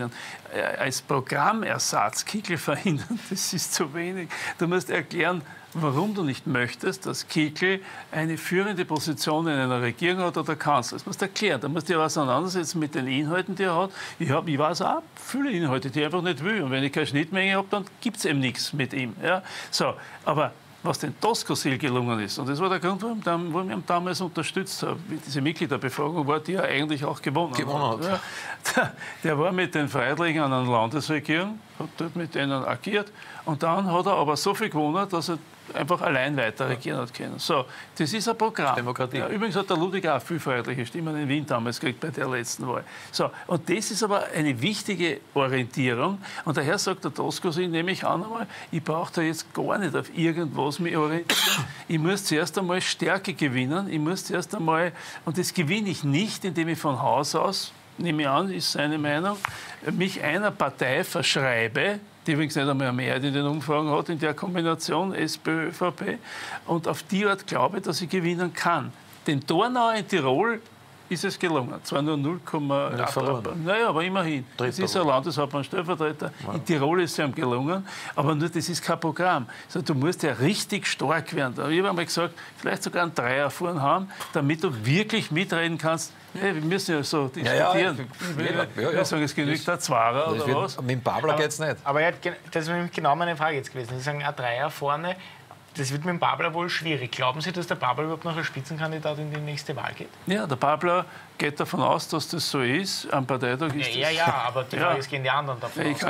als Programmersatz Kickl verhindern, das ist zu wenig. Du musst erklären, warum du nicht möchtest, dass Kickl eine führende Position in einer Regierung hat oder Kanzler. Das musst du erklären. Da musst du dich auseinandersetzen mit den Inhalten, die er hat. Ich weiß auch viele Inhalte, die ich einfach nicht will. Und wenn ich keine Schnittmenge habe, dann gibt es eben nichts mit ihm. Ja? So, aber was den Doskozil gelungen ist, und das war der Grund, warum wir ihn damals unterstützt haben, wie diese Mitgliederbefragung war, die er eigentlich auch gewonnen hat. Ja, der war mit den Freiheitlichen an einer Landesregierung, hat dort mit denen agiert, und dann hat er aber so viel gewonnen, dass er einfach allein weiter regieren hat können. So, das ist ein Programm. Demokratie. Ja, übrigens hat der Ludwig auch viel freiheitliche Stimmen in Wien damals gekriegt bei der letzten Wahl. So, und das ist aber eine wichtige Orientierung. Und daher sagt der Doskozil, nehme ich an einmal, ich brauche da jetzt gar nicht auf irgendwas mich orientieren. Ich muss zuerst einmal Stärke gewinnen. Ich muss zuerst einmal, und das gewinne ich nicht, indem ich von Haus aus, nehme ich an, ist seine Meinung, mich einer Partei verschreibe, die übrigens nicht einmal eine Mehrheit in den Umfragen hat, in der Kombination SPÖ, ÖVP. Und auf die Art glaube ich, dass ich gewinnen kann. Den Dornauer in Tirol ist es gelungen. Zwar nur 0,8. Naja, aber immerhin. Das ist ein Landeshauptmann, Stellvertreter. Ja. In Tirol ist es ihm gelungen. Aber nur, das ist kein Programm. Also, du musst ja richtig stark werden. Ich habe einmal gesagt, vielleicht sogar einen Dreier vorn haben, damit du wirklich mitreden kannst. Ja, wir müssen ja so diskutieren. Wir sagen, es genügt ein Zweier oder was. Mit dem Babler geht es nicht. Aber das ist genau meine Frage jetzt gewesen. Sie sagen, ein Dreier vorne, das wird mit dem Babler wohl schwierig. Glauben Sie, dass der Babler überhaupt noch als Spitzenkandidat in die nächste Wahl geht? Ja, der Babler geht davon aus, dass das so ist. Am Parteitag ist das. Ja, aber die Frage ist, gehen die anderen davon aus?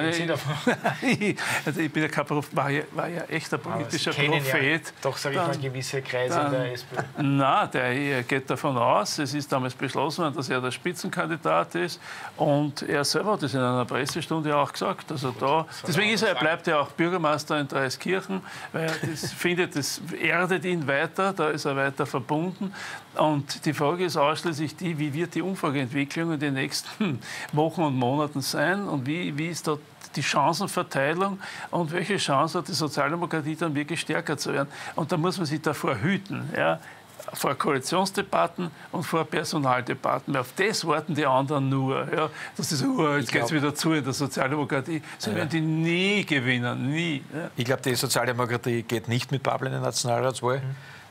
Also ich bin ja kein war ja echt ein politischer Prophet. Ja, doch, sage ich mal, gewisse Kreise in der SPÖ. Nein, der geht davon aus, es ist damals beschlossen worden, dass er der Spitzenkandidat ist. Und er selber hat das in einer Pressestunde auch gesagt. Also deswegen bleibt er auch Bürgermeister in Dreiskirchen, weil das erdet ihn weiter, da ist er weiter verbunden. Und die Frage ist ausschließlich die, wie wird die Umfrageentwicklung in den nächsten Wochen und Monaten sein und wie ist da die Chancenverteilung und welche Chance hat die Sozialdemokratie dann wirklich stärker zu werden. Und da muss man sich davor hüten, ja, vor Koalitionsdebatten und vor Personaldebatten. Auf das warten die anderen nur. Ja, dass das, jetzt geht es wieder zu in der Sozialdemokratie. So werden die nie gewinnen, nie. Ja. Ich glaube, die Sozialdemokratie geht nicht mit Babler in die Nationalratswahl.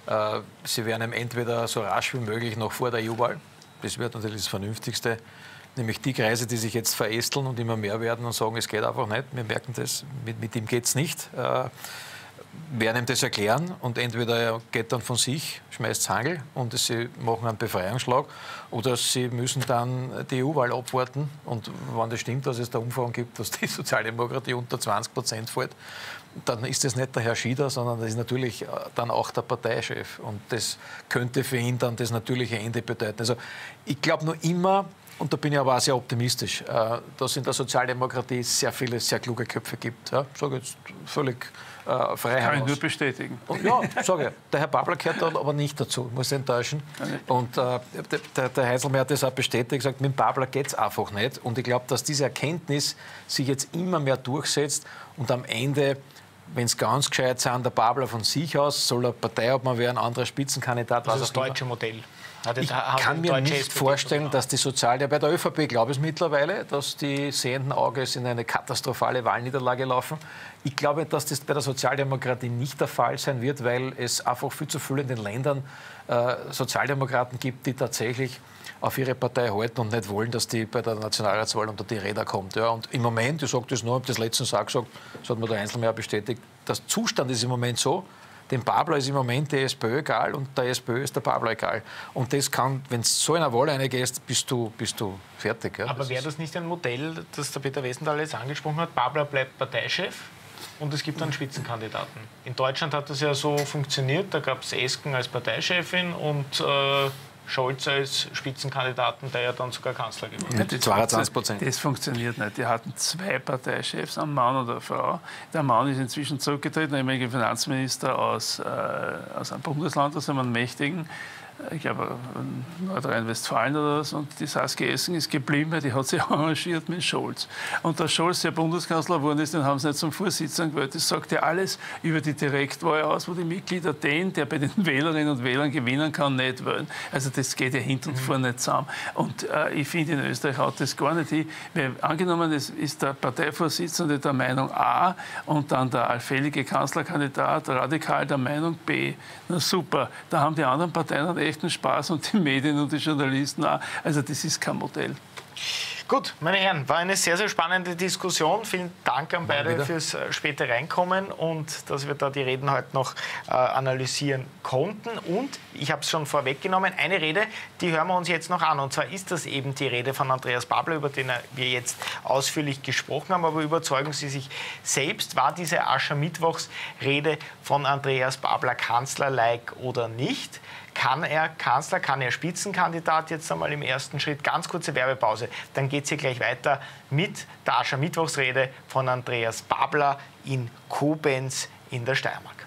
Sie werden ihm entweder so rasch wie möglich noch vor der EU-Wahl, das wird natürlich das Vernünftigste, nämlich die Kreise, die sich jetzt verästeln und immer mehr werden und sagen, es geht einfach nicht, wir merken das, mit ihm geht es nicht, werden ihm das erklären und entweder er geht dann von sich, schmeißt Hangel und sie machen einen Befreiungsschlag oder sie müssen dann die EU-Wahl abwarten und wenn das stimmt, dass es da Umfragen gibt, dass die Sozialdemokratie unter 20% fällt, dann ist das nicht der Herr Schieder, sondern das ist natürlich dann auch der Parteichef. Und das könnte für ihn dann das natürliche Ende bedeuten. Also ich glaube nur immer, und da bin ich aber auch sehr optimistisch, dass es in der Sozialdemokratie sehr viele, sehr kluge Köpfe gibt. Ja, sage jetzt völlig frei Kann ich nur bestätigen. Und ja, sage ich, der Herr Babler gehört da aber nicht dazu, muss ich enttäuschen. Und der Heiselmeier hat das auch bestätigt, gesagt, mit dem Babler geht es einfach nicht. Und ich glaube, dass diese Erkenntnis sich jetzt immer mehr durchsetzt und am Ende, wenn es ganz gescheit sind, der Babler von sich aus, soll eine Parteiobmann werden, ein anderer Spitzenkandidat. Das ist das deutsche Modell. Ich kann mir nicht vorstellen, dass die bei der ÖVP glaube ich es mittlerweile, dass die sehenden Auges in eine katastrophale Wahlniederlage laufen. Ich glaube, dass das bei der Sozialdemokratie nicht der Fall sein wird, weil es einfach viel zu viel in den Ländern Sozialdemokraten gibt, die tatsächlich auf ihre Partei halten und nicht wollen, dass die bei der Nationalratswahl unter die Räder kommt. Ja, und im Moment, ich sage das nur, ich habe das letztens auch gesagt, das hat mir der Einzelmeier bestätigt, der Zustand ist im Moment so, dem Babler ist im Moment die SPÖ egal und der SPÖ ist der Babler egal. Und das kann, wenn du so in eine Wahl reingehst, bist du fertig. Ja. Aber wäre das nicht ein Modell, das der Peter Westenthaler jetzt angesprochen hat? Babler bleibt Parteichef und es gibt dann Spitzenkandidaten. In Deutschland hat das ja so funktioniert, da gab es Esken als Parteichefin und Scholz als Spitzenkandidaten, der ja dann sogar Kanzler geworden ist. Die 22%. Das funktioniert nicht. Die hatten 2 Parteichefs, einen Mann und eine Frau. Der Mann ist inzwischen zurückgetreten, der ehemalige Finanzminister aus einem Bundesland, aus einem mächtigen. ich glaube, Nordrhein-Westfalen oder was. Und die Saskia Esken ist geblieben, weil die hat sich arrangiert mit Scholz. Und dass Scholz der Bundeskanzler geworden ist, den haben sie nicht zum Vorsitzenden gewählt. Das sagt ja alles über die Direktwahl aus, wo die Mitglieder den, der bei den Wählerinnen und Wählern gewinnen kann, nicht wählen. Also das geht ja hinten und vorne nicht zusammen. Und ich finde, in Österreich hat das gar nicht hin. Weil angenommen, es ist der Parteivorsitzende der Meinung A und dann der allfällige Kanzlerkandidat radikal der Meinung B. Na super, da haben die anderen Parteien einen echten Spaß und die Medien und die Journalisten auch. Also das ist kein Modell. Gut, meine Herren, war eine sehr, sehr spannende Diskussion. Vielen Dank an beide fürs späte Reinkommen und dass wir da die Reden heute noch analysieren konnten. Und ich habe es schon vorweggenommen, eine Rede, die hören wir uns jetzt noch an. Und zwar ist das eben die Rede von Andreas Babler, über den wir jetzt ausführlich gesprochen haben. Aber überzeugen Sie sich selbst, war diese Aschermittwochsrede von Andreas Babler Kanzler-like oder nicht? Kann er Kanzler, kann er Spitzenkandidat jetzt einmal im ersten Schritt? Ganz kurze Werbepause. Dann geht es hier gleich weiter mit der Aschermittwochsrede von Andreas Babler in Koblenz in der Steiermark.